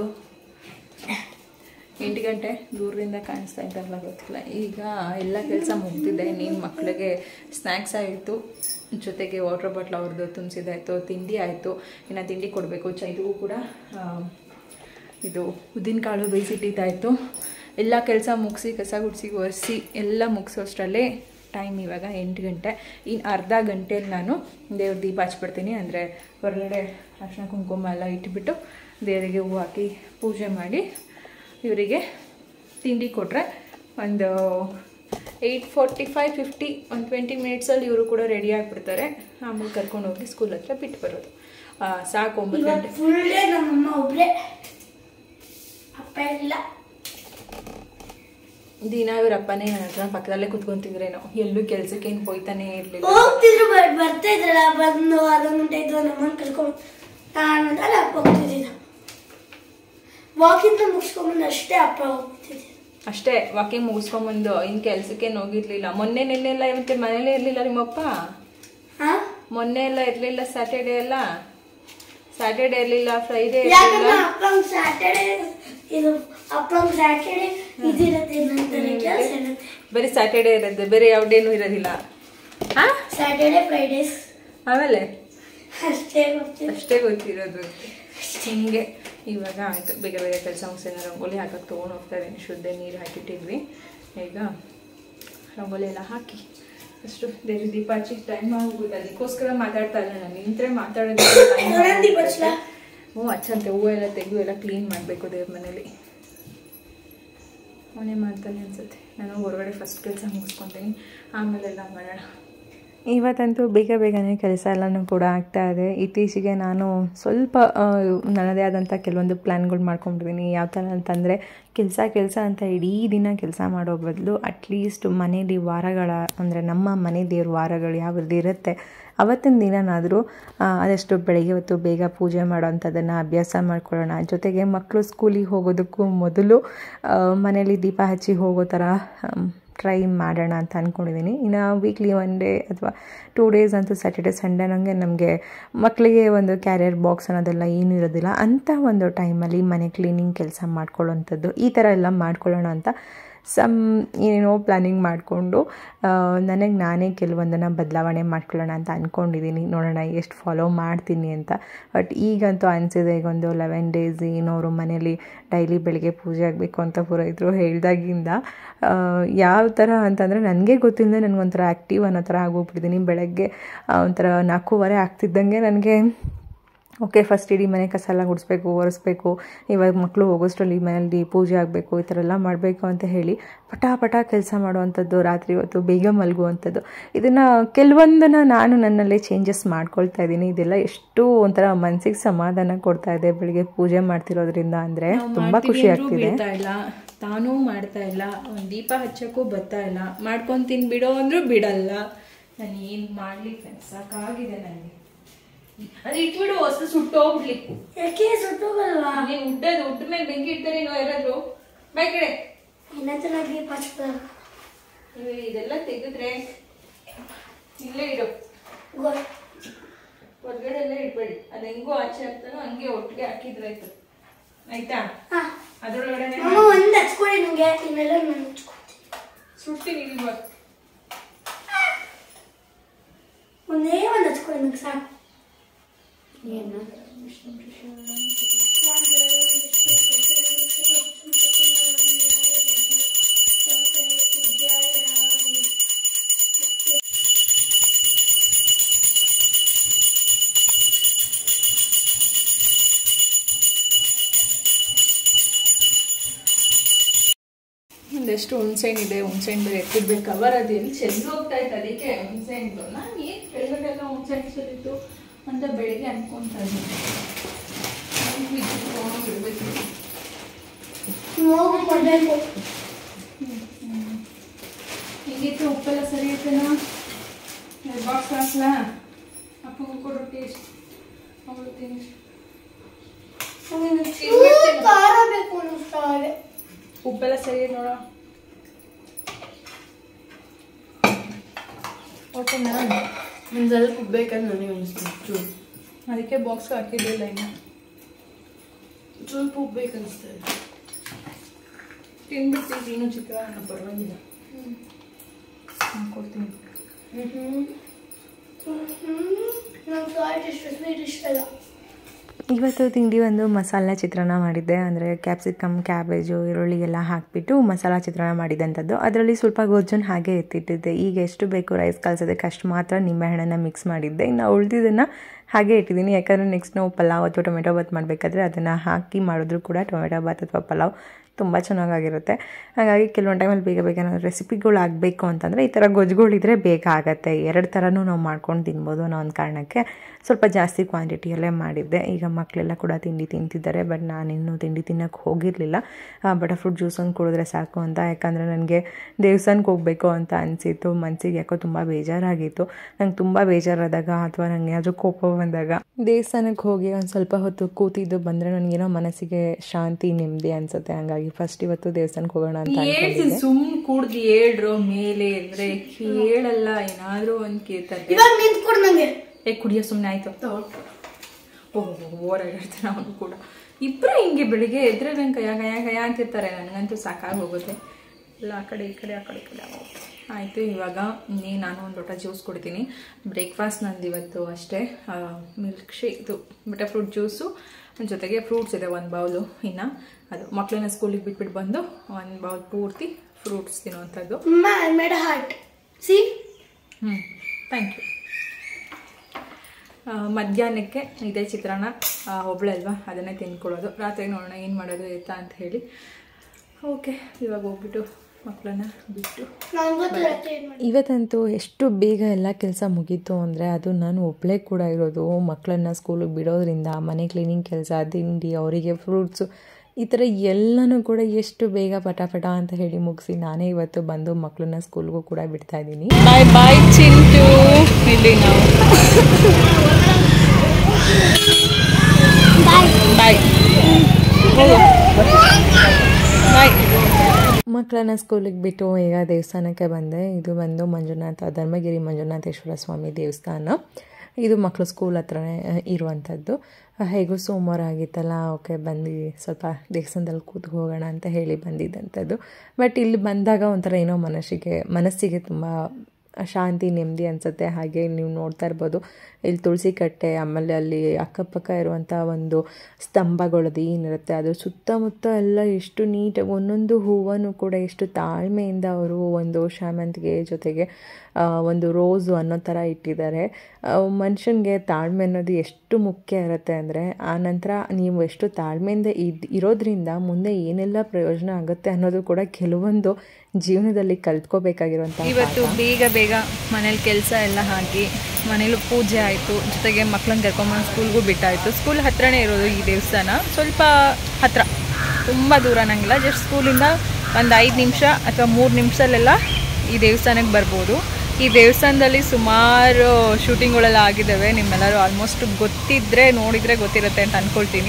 Speaker 1: 8 ಗಂಟೆ. ದೂರದಿಂದ ಕಾಣಿಸ್ತಾ ಇದ್ದಾರಲ್ಲ ಗೊತ್ತಿಲ್ಲ. ಈಗ ಎಲ್ಲ ಕೆಲಸ ಮುಗ್ದಿದೆ. ನೀನು ಮಕ್ಕಳಿಗೆ ಸ್ನ್ಯಾಕ್ಸ್ ಆಯಿತು, ಜೊತೆಗೆ ವಾಟರ್ ಬಾಟ್ಲ್ ಅವ್ರದ್ದು ತುಂಬಿಸಿದಾಯಿತು, ತಿಂಡಿ ಆಯಿತು. ಇನ್ನು ತಿಂಡಿ ಕೊಡಬೇಕು. ಚೈದಿಗೂ ಕೂಡ ಇದು ಉದ್ದಿನಕಾಳು ಬೇಯಿಸಿಟ್ಟಿದ್ದಾಯಿತು. ಎಲ್ಲ ಕೆಲಸ ಮುಗಿಸಿ ಕಸ ಗುಡಿಸಿ ಒರೆಸಿ ಎಲ್ಲ ಮುಗಿಸೋಷ್ಟರಲ್ಲೇ ಟೈಮ್ ಇವಾಗ 8 ಗಂಟೆ. ಇನ್ನು ಅರ್ಧ ಗಂಟೆಯಲ್ಲಿ ನಾನು ದೇವ್ರ ದೀಪ ಹಚ್ಬಿಡ್ತೀನಿ. ಅಂದರೆ ಹೊರಗಡೆ ಅರಿಶಿನ ಕುಂಕುಮ ಎಲ್ಲ ಇಟ್ಬಿಟ್ಟು ದೇವರಿಗೆ ಹೂವು ಹಾಕಿ ಪೂಜೆ ಮಾಡಿ ಇವರಿಗೆ ತಿಂಡಿ ಕೊಟ್ಟರೆ ಒಂದು 8:45-50 ಒಂದು 20 ಮಿನಿಟ್ಸಲ್ಲಿ ಇವರು ಕೂಡ ರೆಡಿ ಆಗಿಬಿಡ್ತಾರೆ. ಆಮೇಲೆ ಕರ್ಕೊಂಡು ಹೋಗಿ ಸ್ಕೂಲ್ ಹತ್ರ ಬಿಟ್ಟು ಬರೋದು. ಸಾಕು. 9 ಗಂಟೆ
Speaker 2: ಫುಲ್ ಡೇ ನಮ್ಮಮ್ಮ ಒಬ್ಬರೇ, ಅಪ್ಪ ಇಲ್ಲ.
Speaker 1: ದಿನ ಇವ್ರ ಅಪ್ಪನೇ ನನ್ನ ಹತ್ರ ಪಕ್ಕದಲ್ಲೇ ಕುತ್ಕೊಂತಿದ್ರೇನೋ. ಎಲ್ಲೂ ಕೆಲ್ಸಕ್ಕೆ ಏನು ಹೋಯ್ತಾನೆ ಇರಲಿಲ್ಲ.
Speaker 2: ಹೋಗ್ತಿದ್ರು, ಬರ್ತಾ ಇದ್ರಲ್ಲ. ಬಂದು ಅರ್ಧ ಗಂಟೆ ಇದ್ದು ನಮ್ಮನ್ನ ಕರ್ಕೊಂಡು ನಾನು ಅಪ್ಪ ಹೋಗ್ತಿದ್ದ. ವಾಕಿಂಗ್ ಮುಗಿಸ್ಕೊಂಬಂದು ಅಷ್ಟೇ ಅಪ್ಪ ಹೋಗ್ತಿದ್ದೆ.
Speaker 1: ಅಷ್ಟೇ ವಾಕಿಂಗ್ ಮುಗಿಸ್ಕೊಂಬಂದು ಇನ್ನು ಕೆಲ್ಸಕ್ಕೇನು ಹೋಗಿರ್ಲಿಲ್ಲ. ಮೊನ್ನೆ ನೆನ್ನೆಲ್ಲ ಮತ್ತೆ ಮನೇಲೇ ಇರಲಿಲ್ಲ ನಿಮ್ಮಪ್ಪ? ಮೊನ್ನೆ ಎಲ್ಲ ಇರಲಿಲ್ಲ. ಸ್ಯಾಟರ್ಡೇ ಎಲ್ಲ ಸ್ಯಾಟರ್ಡೇ ಇರಲಿಲ್ಲ, ಫ್ರೈಡೇ ಇರಲಿಲ್ಲ. ಬರೀ ಸ್ಯಾಟರ್ಡೇ ಇರೋದು, ಬೇರೆ ಯಾವ ಡೇನೂ ಇರೋದಿಲ್ಲ.
Speaker 2: ಸ್ಯಾಟರ್ಡೇ ಫ್ರೈಡೇಸ್
Speaker 1: ಆಮೇಲೆ
Speaker 2: ಅಷ್ಟೇ
Speaker 1: ಗೊತ್ತಿರೋದು. ಹಿಂಗೆ ಇವಾಗ ಆಯಿತು. ಬೇಗ ಬೇಗ ಕೆಲಸ ಮುಗಿಸಿದ ರಂಗೋಲಿ ಹಾಕಕ್ಕೆ ತೊಗೊಂಡು ಹೋಗ್ತಾ ಇದ್ದೀನಿ. ಶುದ್ಧ ನೀರು ಹಾಕಿಟ್ಟಿದ್ವಿ. ಈಗ ರಂಗೋಲಿ ಎಲ್ಲ ಹಾಕಿ ಅಷ್ಟು ದೇವ್ರ ದೀಪ ಹಚ್ಚಿ ಟೈಮ್ ಆಗೋಗುತ್ತೆ. ಅದಕ್ಕೋಸ್ಕರ ಮಾತಾಡ್ತಾ ಇಲ್ಲ ನಾನು. ನಿಂತರೆ ಮಾತಾಡೋದು. ಹ್ಞೂ ಹಚ್ಚಂತೆ. ಹೂವು ಎಲ್ಲ ತೆಗೆದು ಎಲ್ಲ ಕ್ಲೀನ್ ಮಾಡಬೇಕು ದೇವ್ರ ಮನೇಲಿ. ಅವನೇ ಮಾಡ್ತಾನೆ ಅನ್ಸುತ್ತೆ. ನಾನು ಹೊರಗಡೆ ಫಸ್ಟ್ ಕೆಲಸ ಮುಗಿಸ್ಕೊತೀನಿ, ಆಮೇಲೆಲ್ಲ ಮಾಡೋಣ. ಇವತ್ತಂತೂ ಬೇಗನೆ ಕೆಲಸ ಎಲ್ಲನೂ ಕೂಡ ಆಗ್ತಾ ಇದೆ. ಇತ್ತೀಚೆಗೆ ನಾನು ಸ್ವಲ್ಪ ನನ್ನದೇ ಆದಂಥ ಕೆಲವೊಂದು ಪ್ಲ್ಯಾನ್ಗಳು ಮಾಡ್ಕೊಂಡಿದ್ದೀನಿ. ಯಾವ ಥರ ಅಂತಂದರೆ ಕೆಲಸ ಅಂತ ಇಡೀ ದಿನ ಕೆಲಸ ಮಾಡೋ ಬದಲು ಅಟ್ಲೀಸ್ಟ್ ಮನೇಲಿ ವಾರಗಳ ಅಂದರೆ ನಮ್ಮ ಮನೆ ದೇವ್ರ ವಾರಗಳು ಯಾವ್ದು ಇರುತ್ತೆ ಅವತ್ತಿನ ದಿನನಾದರೂ ಆದಷ್ಟು ಬೆಳಗ್ಗೆ ಹೊತ್ತು ಬೇಗ ಪೂಜೆ ಮಾಡೋವಂಥದ್ದನ್ನು ಅಭ್ಯಾಸ ಮಾಡ್ಕೊಳ್ಳೋಣ. ಜೊತೆಗೆ ಮಕ್ಕಳು ಸ್ಕೂಲಿಗೆ ಹೋಗೋದಕ್ಕೂ ಮೊದಲು ಮನೇಲಿ ದೀಪ ಹಚ್ಚಿ ಹೋಗೋ ಥರ ಟ್ರೈ ಮಾಡೋಣ ಅಂತ ಅಂದ್ಕೊಂಡಿದ್ದೀನಿ. ಇನ್ನು ವೀಕ್ಲಿ 1 ಡೇ ಅಥವಾ 2 ಡೇಸ್ ಅಂತೂ ಸ್ಯಾಟರ್ಡೆ ಸಂಡೇ ನನಗೆ ನಮಗೆ ಮಕ್ಕಳಿಗೆ ಒಂದು ಕ್ಯಾರಿಯರ್ ಬಾಕ್ಸ್ ಅನ್ನೋದೆಲ್ಲ ಏನೂ ಇರೋದಿಲ್ಲ. ಅಂಥ ಒಂದು ಟೈಮಲ್ಲಿ ಮನೆ ಕ್ಲೀನಿಂಗ್ ಕೆಲಸ ಮಾಡ್ಕೊಳ್ಳೋವಂಥದ್ದು ಈ ಥರ ಎಲ್ಲ ಮಾಡ್ಕೊಳ್ಳೋಣ ಅಂತ ಏನೇನೋ ಪ್ಲ್ಯಾನಿಂಗ್ ಮಾಡಿಕೊಂಡು ನನಗೆ ನಾನೇ ಕೆಲವೊಂದನ್ನು ಬದಲಾವಣೆ ಮಾಡ್ಕೊಳ್ಳೋಣ ಅಂತ ಅಂದ್ಕೊಂಡಿದ್ದೀನಿ. ನೋಡೋಣ ಎಷ್ಟು ಫಾಲೋ ಮಾಡ್ತೀನಿ ಅಂತ. ಬಟ್ ಈಗಂತೂ ಅನಿಸಿದೆ ಈಗ ಒಂದು 11 ಡೇಸ್ ಏನೋ ಅವರು ಮನೇಲಿ ಡೈಲಿ ಬೆಳಗ್ಗೆ ಪೂಜೆ ಆಗಬೇಕು ಅಂತ ಪುರೋಹಿತರು ಹೇಳಿದಾಗಿಂದ ಯಾವ ಥರ ಅಂತಂದರೆ ನನಗೆ ಗೊತ್ತಿಲ್ಲದೆ ನನಗೊಂಥರ ಆ್ಯಕ್ಟಿವ್ ಅನ್ನೋ ಥರ ಆಗೋಗ್ಬಿಟ್ಟಿದ್ದೀನಿ. ಬೆಳಗ್ಗೆ ಒಂಥರ 4:15 ಆಗ್ತಿದ್ದಂಗೆ ನನಗೆ ಓಕೆ ಫಸ್ಟ್ ಇಡೀ ಮನೆ ಕಸ ಎಲ್ಲ ಗುಡಿಸ್ಬೇಕು, ಒರೆಸ್ಬೇಕು, ಇವಾಗ ಮಕ್ಕಳು ಹೋಗೋಷ್ಟರಲ್ಲಿ ಮನೇಲಿ ಪೂಜೆ ಆಗಬೇಕು, ಈ ಥರ ಎಲ್ಲ ಮಾಡಬೇಕು ಅಂತ ಹೇಳಿ ಪಟ ಕೆಲಸ ಮಾಡುವಂಥದ್ದು, ರಾತ್ರಿ ಹೊತ್ತು ಬೇಗ ಮಲಗುವಂಥದ್ದು. ಇದನ್ನು ಕೆಲವೊಂದನ್ನು ನಾನು ನನ್ನಲ್ಲೇ ಚೇಂಜಸ್ ಮಾಡ್ಕೊಳ್ತಾ ಇದ್ದೀನಿ. ಇದೆಲ್ಲ ಎಷ್ಟು ಒಂಥರ ಮನಸ್ಸಿಗೆ ಸಮಾಧಾನ ಕೊಡ್ತಾ ಇದೆ ಬೆಳಿಗ್ಗೆ ಪೂಜೆ ಮಾಡ್ತಿರೋದ್ರಿಂದ. ಅಂದರೆ ತುಂಬ ಖುಷಿ ಆಗ್ತಿದೆ. ತಾನೂ ಮಾಡ್ತಾ ಇಲ್ಲ, ದೀಪ ಹಚ್ಚೋಕ್ಕೂ ಬರ್ತಾ ಇಲ್ಲ, ಮಾಡ್ಕೊತೀನಿ ಬಿಡೋ ಅಂದರೂ ಬಿಡಲ್ಲ. ನಾನು ಏನು ಮಾಡಲಿಕ್ಕೆ ಸಾಕಾಗಿದೆ ನನಗೆ. ಅದು ಇಟ್ಬಿಡು, ಹೊಸ ಸುಟ್ಟೋಗ್ಲಿ.
Speaker 2: ಯಾಕೆ ಸುಟ್ಟೋಗಲ್ವಾ?
Speaker 1: ನೀನು ಉಟ್ಟ ಮೇಲೆ ಬೆಂಕಿ ಇಡ್ತಾರೆ ಯಾರಾದ್ರು ಬೈ ಕಡೆ. ಇದೆಲ್ಲ ತೆಗೆದ್ರೆ ಇಲ್ಲೇ ಇಡು, ಹೊರಗಡೆ ಎಲ್ಲ ಇಡ್ಬೇಡಿ. ಅದು ಹೆಂಗೋ ಆಚೆ ಹಾಕ್ತಾನೋ ಹಂಗೆ ಒಟ್ಟಿಗೆ ಹಾಕಿದ್ರಾಯ್ತು, ಆಯ್ತಾ? ಅದ್ರೊಳಗಡೆ
Speaker 2: ಒಂದು ಹಚ್ಕೊಳ್ಳಿ ನಿಮಗೆ, ಇನ್ನೆಲ್ಲ ನಾನು
Speaker 1: ಸುಡ್ತೀನಿ ಇವಾಗ.
Speaker 2: ಒಂದೇ ಒಂದು ಹಚ್ಕೊಳ್ಳಿ ನಿಮ್ಗೆ ಸಾಕು. ಏನು
Speaker 1: ಒಂದೆಷ್ಟು ಹುಣಸೆಹಣ್ಣು ಇದೆ, ಹುಣಸೆಹಣ್ಣು ಬೇರೆ ಎತ್ತಿಡ್ಬೇಕು. ಕವರ್ ಅದು ಎಲ್ಲಿ ಚೆಂದ ಹೋಗ್ತಾ ಇತ್ತು, ಅದಕ್ಕೆ ಹುಣಸೆಹಣ್ಣು ನಾನು ಏನು ಕೆಳಗಡೆಲ್ಲ ಹುಣಸೆಹಣ್ಣು ಸರಿತು ಅಂತ ಬೆಳಿಗ್ಗೆ ಅನ್ಕೊತಾ ಇದ್ದೀನಿ. ಬಿಡಬೇಕು,
Speaker 2: ಕೊಡಬೇಕು.
Speaker 1: ಹಿಂಗಿತ್ತು ಉಪ್ಪೆಲ್ಲ ಸರಿ ಐತೆನಾ? ಬಾಕ್ಸ್ ಹಾಕ್ಲಾ? ಅಪ್ಪಗೂ ಕೊಡು ಟೇಸ್ಟ್, ಅವಳು ತಿನ್ನಿ.
Speaker 2: ಖಾರ ಬೇಕು ಅನ್ನಿಸ್ತಾರೆ.
Speaker 1: ಉಪ್ಪೆಲ್ಲ ಸರಿ ಐತೆ ನೋಡ. ಓಕೆನಾ?
Speaker 3: ಒಂದು ಸ್ವಲ್ಪ ಉಪ್ಪು ಬೇಕಂತ ನನಗೆ ಅನಿಸ್ತು. ಚೂರು
Speaker 1: ಅದಕ್ಕೆ ಬಾಕ್ಸ್ಗೆ ಹಾಕಿರಲಿಲ್ಲ. ಇನ್ನು
Speaker 3: ಸ್ವಲ್ಪ ಉಪ್ಪು ಬೇಕನ್ನಿಸ್ತಾರೆ.
Speaker 1: ತಿನ್ಬಿಡ್ತೀವಿ, ನೀನು ಚಿತ್ರಾನ್ನ ಪರವಾಗಿಲ್ಲ, ಕೊಡ್ತೀನಿ.
Speaker 2: ನಂಗೆ ಸಾಲ್ಟ್ ಇಷ್ಟ, ಸ್ವೀಟ್ ಇಷ್ಟ ಇಲ್ಲ.
Speaker 1: ಇವತ್ತು ತಿಂಡಿ ಒಂದು ಮಸಾಲ ಚಿತ್ರಾನ್ನ ಮಾಡಿದ್ದೆ. ಅಂದರೆ ಕ್ಯಾಪ್ಸಿಕಮ್, ಕ್ಯಾಬೇಜು, ಈರುಳ್ಳಿ ಎಲ್ಲ ಹಾಕಿಬಿಟ್ಟು ಮಸಾಲ ಚಿತ್ರಾನ್ನ ಮಾಡಿದಂಥದ್ದು. ಅದರಲ್ಲಿ ಸ್ವಲ್ಪ ಗೊಜ್ಜನ್ನು ಹಾಗೆ ಎತ್ತಿಟ್ಟಿದ್ದೆ. ಈಗ ಎಷ್ಟು ಬೇಕು ರೈಸ್ ಕಲಸೋದಕ್ಕೆ ಅಷ್ಟು ಮಾತ್ರ ನಿಂಬೆಹಣ್ಣನ್ನು ಮಿಕ್ಸ್ ಮಾಡಿದ್ದೆ. ಇನ್ನು ಉಳಿದಿದ್ದನ್ನು ಹಾಗೆ ಇಟ್ಟಿದ್ದೀನಿ. ಯಾಕಂದರೆ ನೆಕ್ಸ್ಟ್ ನಾವು ಪಲಾವ್ ಅಥವಾ ಟೊಮೆಟೊ ಬಾತ್ ಮಾಡಬೇಕಾದ್ರೆ ಅದನ್ನು ಹಾಕಿ ಮಾಡಿದ್ರು ಕೂಡ ಟೊಮೆಟೊ ಬಾತ್ ಅಥವಾ ಪಲಾವ್ ತುಂಬ ಚೆನ್ನಾಗಿರುತ್ತೆ. ಹಾಗಾಗಿ ಕೆಲವೊಂದು ಟೈಮಲ್ಲಿ ಬೇಗ ಬೇಗ ಏನಾದರೂ ರೆಸಿಪಿಗಳು ಆಗಬೇಕು ಅಂತಂದರೆ ಈ ಥರ ಗೊಜ್ಜುಗಳಿದ್ರೆ ಬೇಗ ಆಗುತ್ತೆ. ಎರಡು ಥರನೂ ನಾವು ಮಾಡ್ಕೊಂಡು ತಿನ್ಬೋದು ಅನ್ನೋ ಒಂದು ಕಾರಣಕ್ಕೆ ಸ್ವಲ್ಪ ಜಾಸ್ತಿ ಕ್ವಾಂಟಿಟಿಯಲ್ಲೇ ಮಾಡಿದ್ದೆ. ಈಗ ಮಕ್ಕಳೆಲ್ಲ ಕೂಡ ತಿಂಡಿ ತಿಂತಿದ್ದಾರೆ, ಬಟ್ ನಾನಿನ್ನೂ ತಿಂಡಿ ತಿನ್ನೋಕ್ಕೆ ಹೋಗಿರಲಿಲ್ಲ. ಬಟರ್ಫ್ರೂಟ್ ಜ್ಯೂಸ್ ಒಂದು ಕುಡಿದ್ರೆ ಸಾಕು ಅಂತ. ಯಾಕಂದರೆ ನನಗೆ ದೇವಸ್ಥಾನಕ್ಕೆ ಹೋಗಬೇಕು ಅಂತ ಅನಿಸಿತ್ತು. ಮನಸ್ಸಿಗೆ ಯಾಕೋ ತುಂಬ ಬೇಜಾರಾಗಿತ್ತು. ನಂಗೆ ತುಂಬ ಬೇಜಾರಾದಾಗ ಅಥವಾ ನನಗೆ ಏನಾದರೂ ಕೋಪ ಬಂದಾಗ ದೇವಸ್ಥಾನಕ್ಕೆ ಹೋಗಿ ಒಂದು ಸ್ವಲ್ಪ ಹೊತ್ತು ಕೂತಿದ್ದು ಬಂದರೆ ನನಗೇನೋ ಮನಸ್ಸಿಗೆ ಶಾಂತಿ, ನೆಮ್ಮದಿ ಅನಿಸುತ್ತೆ. ಹಂಗಾಗಿ ಫಸ್ಟ್ ಇವತ್ತು ದೇವಸ್ಥಾನಕ್ಕೆ ಹೋಗೋಣ ಅಂತ ಅನ್ಕೊಂಡಿದ್ದೆ. ಸುಮ್ಮನೆ ಕೂಡ್ದು ಹೇಳ್ರು ಮೇಲೆ ಅಂದರೆ ಹೇಳಲ್ಲ, ಏನಾದರೂ ಒಂದು ಕೇಳ್ತಾರೆ.
Speaker 2: ಇವಾಗ ನಿಂತ್ಕೊಡು ನನಗೆ.
Speaker 1: ಕುಡಿಯೋ ಸುಮ್ಮನೆ ಆಯಿತು. ಓರಾಗಿರ್ತಾನೆ ಅವನು ಕೂಡ. ಇಬ್ಬರು ಹಿಂಗೆ ಬೆಳಿಗ್ಗೆ ಎದ್ರೆ ನಂಗೆ ಕಯ ಅಂತಿರ್ತಾರೆ. ನನಗಂತೂ ಸಾಕಾಗಿ ಹೋಗುತ್ತೆ. ಇಲ್ಲ ಆ ಕಡೆ ಈ ಕಡೆ ಆ ಕಡೆ ಈ ಕಡೆ ಆಯಿತು. ಇವಾಗ ನಾನು ಒಂದು ಲೋಟ ಜ್ಯೂಸ್ ಕೊಡ್ತೀನಿ. ಬ್ರೇಕ್ಫಾಸ್ಟ್ ನಂದು ಇವತ್ತು ಅಷ್ಟೇ, ಮಿಲ್ಕ್ ಶೇಕ್, ಇದು ಬಟರ್ಫ್ರೂಟ್ ಜ್ಯೂಸು ಜೊತೆಗೆ ಫ್ರೂಟ್ಸ್ ಇದೆ ಒಂದು ಬೌಲು. ಇನ್ನು ಅದು ಮಕ್ಕಳನ್ನ ಸ್ಕೂಲಿಗೆ ಬಿಟ್ಬಿಟ್ಟು ಬಂದು ಒಂದು ಬೌಲ್ ಪೂರ್ತಿ ಫ್ರೂಟ್ಸ್ ತಿನ್ನುವಂಥದ್ದು. Thank you. ಮಧ್ಯಾಹ್ನಕ್ಕೆ ಇದೇ ಚಿತ್ರಾನ್ನ, ಒಬ್ಬಳೆ ಅಲ್ವಾ, ಅದನ್ನೇ ತಿನ್ಕೊಳ್ಳೋದು. ರಾತ್ರಿ ನೋಡೋಣ ಏನು ಮಾಡೋದು ಎತ್ತಾ ಅಂತ ಹೇಳಿ. ಓಕೆ, ಇವಾಗ ಹೋಗ್ಬಿಟ್ಟು ಮಕ್ಕಳನ್ನ ಬಿಟ್ಟು ಇವತ್ತಂತೂ ಎಷ್ಟು ಬೇಗ ಎಲ್ಲ ಕೆಲಸ ಮುಗೀತು ಅಂದರೆ ಅದು ನಾನು ಒಬ್ಬಳೇ ಕೂಡ ಇರೋದು. ಮಕ್ಕಳನ್ನ ಸ್ಕೂಲಿಗೆ ಬಿಡೋದ್ರಿಂದ ಮನೆ ಕ್ಲೀನಿಂಗ್ ಕೆಲಸ, ತಿಂಡಿ, ಅವರಿಗೆ ಫ್ರೂಟ್ಸು, ಈ ಥರ ಎಲ್ಲನೂ ಕೂಡ ಎಷ್ಟು ಬೇಗ ಪಟಾಪಟ ಅಂತ ಹೇಳಿ ಮುಗಿಸಿ ನಾನೇ ಇವತ್ತು ಬಂದು ಮಕ್ಕಳನ್ನ ಸ್ಕೂಲ್ಗೂ ಕೂಡ ಬಿಡ್ತಾ ಇದ್ದೀನಿ. ಬಾಯ್ ಬಾಯ್ ಚಿಂಟು. ಇಲ್ಲಿ ನಾವು ಬಾಯ್ ಬಾಯ್ ಬಾಯ್. ಮಕ್ಕಳನ್ನ ಸ್ಕೂಲಿಗೆ ಬಿಟ್ಟು ಈಗ ದೇವಸ್ಥಾನಕ್ಕೆ ಬಂದೆ. ಇದು ಬಂದು ಧರ್ಮಗಿರಿ ಮಂಜುನಾಥೇಶ್ವರ ಸ್ವಾಮಿ ದೇವಸ್ಥಾನ. ಇದು ಮಕ್ಕಳು ಸ್ಕೂಲ್ ಹತ್ರನೇ ಇರುವಂಥದ್ದು. ಹೇಗೂ ಸೋಮವಾರ ಆಗಿತ್ತಲ್ಲ, ಓಕೆ ಬಂದು ಸ್ವಲ್ಪ ದೇವಸ್ಥಾನದಲ್ಲಿ ಕೂತು ಹೋಗೋಣ ಅಂತ ಹೇಳಿ ಬಂದಿದ್ದಂಥದ್ದು. ಬಟ್ ಇಲ್ಲಿ ಬಂದಾಗ ಒಂಥರ ಏನೋ ಮನಸ್ಸಿಗೆ ತುಂಬ ಶಾಂತಿ, ನೆಮ್ಮದಿ ಅನಿಸುತ್ತೆ. ಹಾಗೆ ನೀವು ನೋಡ್ತಾ ಇರ್ಬೋದು ಇಲ್ಲಿ ತುಳಸಿ ಕಟ್ಟೆ, ಆಮೇಲೆ ಅಲ್ಲಿ ಅಕ್ಕಪಕ್ಕ ಇರುವಂಥ ಒಂದು ಸ್ತಂಭಗಳದ್ದು ಏನಿರುತ್ತೆ ಅದು ಸುತ್ತಮುತ್ತ ಎಲ್ಲ ಎಷ್ಟು ನೀಟಾಗಿ ಒಂದೊಂದು ಹೂವನ್ನು ಕೂಡ ಎಷ್ಟು ತಾಳ್ಮೆಯಿಂದ ಅವರು ಒಂದು ಶಾಮಂತಿಗೆ ಜೊತೆಗೆ ಒಂದು ರೋಸು ಅನ್ನೋ ಥರ ಇಟ್ಟಿದ್ದಾರೆ. ಮನುಷ್ಯನಿಗೆ ತಾಳ್ಮೆ ಅನ್ನೋದು ಎಷ್ಟು ಮುಖ್ಯ ಇರುತ್ತೆ ಅಂದರೆ, ಆ ನಂತರ ನೀವು ಎಷ್ಟು ತಾಳ್ಮೆಯಿಂದ ಇರೋದ್ರಿಂದ ಮುಂದೆ ಏನೆಲ್ಲ ಪ್ರಯೋಜನ ಆಗುತ್ತೆ ಅನ್ನೋದು ಕೂಡ ಕೆಲವೊಂದು ಜೀವನದಲ್ಲಿ ಕಲ್ತ್ಕೋಬೇಕಾಗಿರುವಂಥ. ಇವತ್ತು ಬೇಗ ಮನೇಲಿ ಕೆಲಸ ಎಲ್ಲ ಆಗಿ ಮನೇಲೂ ಪೂಜೆ ಆಯಿತು, ಜೊತೆಗೆ ಮಕ್ಕಳನ್ನ ಕರ್ಕೊಂಬಂದು ಸ್ಕೂಲ್ಗೂ ಬಿಟ್ಟಾಯಿತು. ಸ್ಕೂಲ್ ಹತ್ರನೇ ಇರೋದು ಈ ದೇವಸ್ಥಾನ, ಸ್ವಲ್ಪ ಹತ್ತಿರ, ತುಂಬ ದೂರ ಅನ್ನಂಗಿಲ್ಲ. ಜಸ್ಟ್ ಸ್ಕೂಲಿಂದ ಒಂದು 5 ನಿಮಿಷ ಅಥವಾ 3 ನಿಮಿಷದಲ್ಲೆಲ್ಲ ಈ ದೇವಸ್ಥಾನಕ್ಕೆ ಬರ್ಬೋದು. ಈ ದೇವಸ್ಥಾನದಲ್ಲಿ ಸುಮಾರು ಶೂಟಿಂಗ್ಗಳೆಲ್ಲ ಆಗಿದ್ದಾವೆ. ನಿಮ್ಮೆಲ್ಲರೂ ಆಲ್ಮೋಸ್ಟ್ ನೋಡಿದರೆ ಗೊತ್ತಿರುತ್ತೆ ಅಂತ ಅಂದ್ಕೊಳ್ತೀನಿ.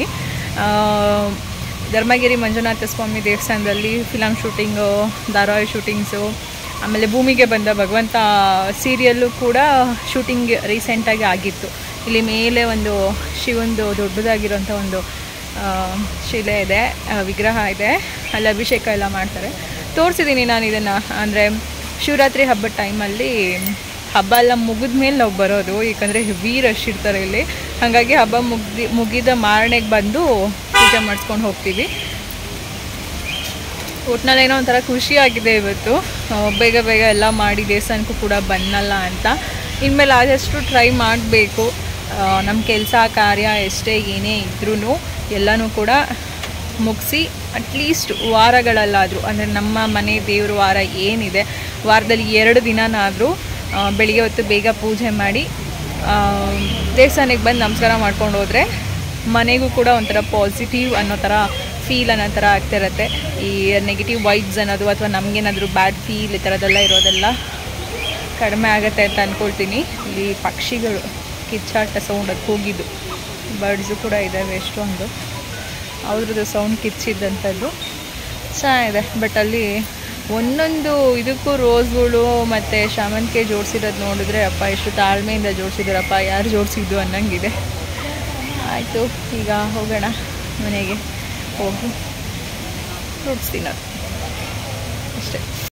Speaker 1: ಧರ್ಮಗಿರಿ ಮಂಜುನಾಥ ಸ್ವಾಮಿ ದೇವಸ್ಥಾನದಲ್ಲಿ ಫಿಲಮ್ ಶೂಟಿಂಗು, ಧಾರಾವಾಹಿ ಶೂಟಿಂಗ್ಸು, ಆಮೇಲೆ ಭೂಮಿಗೆ ಬಂದ ಭಗವಂತ ಸೀರಿಯಲ್ಲು ಕೂಡ ಶೂಟಿಂಗ್ ರೀಸೆಂಟಾಗಿ ಆಗಿತ್ತು. ಇಲ್ಲಿ ಮೇಲೆ ಒಂದು ಶಿವಂದು ದೊಡ್ಡದಾಗಿರೋಂಥ ಒಂದು ಶಿಲೆ ಇದೆ, ವಿಗ್ರಹ ಇದೆ, ಅಲ್ಲಿ ಅಭಿಷೇಕ ಎಲ್ಲ ಮಾಡ್ತಾರೆ. ತೋರಿಸಿದ್ದೀನಿ ನಾನು ಇದನ್ನು. ಅಂದರೆ ಶಿವರಾತ್ರಿ ಹಬ್ಬದ ಟೈಮಲ್ಲಿ ಹಬ್ಬ ಎಲ್ಲ ಮುಗಿದ ಮೇಲೆ ನಾವು ಬರೋದು, ಏಕೆಂದರೆ ಹೆವಿ ರಶ್ ಇರ್ತಾರೆ ಇಲ್ಲಿ. ಹಾಗಾಗಿ ಹಬ್ಬ ಮುಗಿದ ಮಾರನೆಗೆ ಬಂದು ಪೂಜೆ ಮಾಡಿಸ್ಕೊಂಡು ಹೋಗ್ತೀವಿ. ಒಟ್ಟಿನಲ್ಲಿ ಏನೋ ಒಂಥರ ಖುಷಿಯಾಗಿದೆ ಇವತ್ತು, ಬೇಗ ಬೇಗ ಎಲ್ಲ ಮಾಡಿ ದೇವಸ್ಥಾನಕ್ಕೂ ಕೂಡ ಬನ್ನಲ್ಲ ಅಂತ. ಇನ್ಮೇಲೆ ಆದಷ್ಟು ಟ್ರೈ ಮಾಡಬೇಕು. ನಮ್ಮ ಕೆಲಸ ಕಾರ್ಯ ಎಷ್ಟೇ ಏನೇ ಇದ್ರೂ ಎಲ್ಲನೂ ಕೂಡ ಮುಗಿಸಿ ಅಟ್ಲೀಸ್ಟ್ ವಾರಗಳಲ್ಲಾದರೂ, ಅಂದರೆ ನಮ್ಮ ಮನೆ ದೇವ್ರ ವಾರ ಏನಿದೆ ವಾರದಲ್ಲಿ 2 ದಿನನಾದರೂ ಬೆಳಿಗ್ಗೆ ಹೊತ್ತು ಬೇಗ ಪೂಜೆ ಮಾಡಿ ದೇವಸ್ಥಾನಕ್ಕೆ ಬಂದು ನಮಸ್ಕಾರ ಮಾಡ್ಕೊಂಡು ಹೋದರೆ ಮನೆಗೂ ಕೂಡ ಒಂಥರ ಪಾಸಿಟಿವ್ ಅನ್ನೋ ಥರ ಫೀಲ್ ಅನ್ನೋ ಥರ ಆಗ್ತಿರತ್ತೆ. ಈ ನೆಗೆಟಿವ್ ವೈಬ್ಸ್ ಅನ್ನೋದು ಅಥವಾ ನಮಗೇನಾದರೂ ಬ್ಯಾಡ್ ಫೀಲ್ ಈ ಥರದ್ದೆಲ್ಲ ಇರೋದೆಲ್ಲ ಕಡಿಮೆ ಆಗುತ್ತೆ ಅಂತ ಅಂದ್ಕೊಳ್ತೀನಿ. ಇಲ್ಲಿ ಪಕ್ಷಿಗಳು ಕಿಚ್ಚಾಟ ಸೌಂಡ್ ಅದು ಹೋಗಿದ್ದು, ಬರ್ಡ್ಸು ಕೂಡ ಇದ್ದಾವೆ ಎಷ್ಟೊಂದು, ಅವ್ರದ್ದು ಸೌಂಡ್ ಕಿಚ್ಚಿದ್ದಂಥದ್ದು ಚೆನ್ನಾಗಿದೆ. ಬಟ್ ಅಲ್ಲಿ ಒಂದೊಂದು ಇದಕ್ಕೂ ರೋಸ್ಗಳು ಮತ್ತು ಶಾಮಂತಿಗೆ ಜೋಡಿಸಿರೋದು ನೋಡಿದ್ರೆ ಅಪ್ಪ ಎಷ್ಟು ತಾಳ್ಮೆಯಿಂದ ಜೋಡಿಸಿದಾರಪ್ಪ, ಯಾರು ಜೋಡಿಸಿದ್ದು ಅನ್ನಂಗಿದೆ. ಆಯಿತು, ಈಗ ಹೋಗೋಣ ಮನೆಗೆ, ಹೋಗಿ ಫ್ರೂಟ್ಸ್ ತಿನ್ನೋದು ಅಷ್ಟೇ.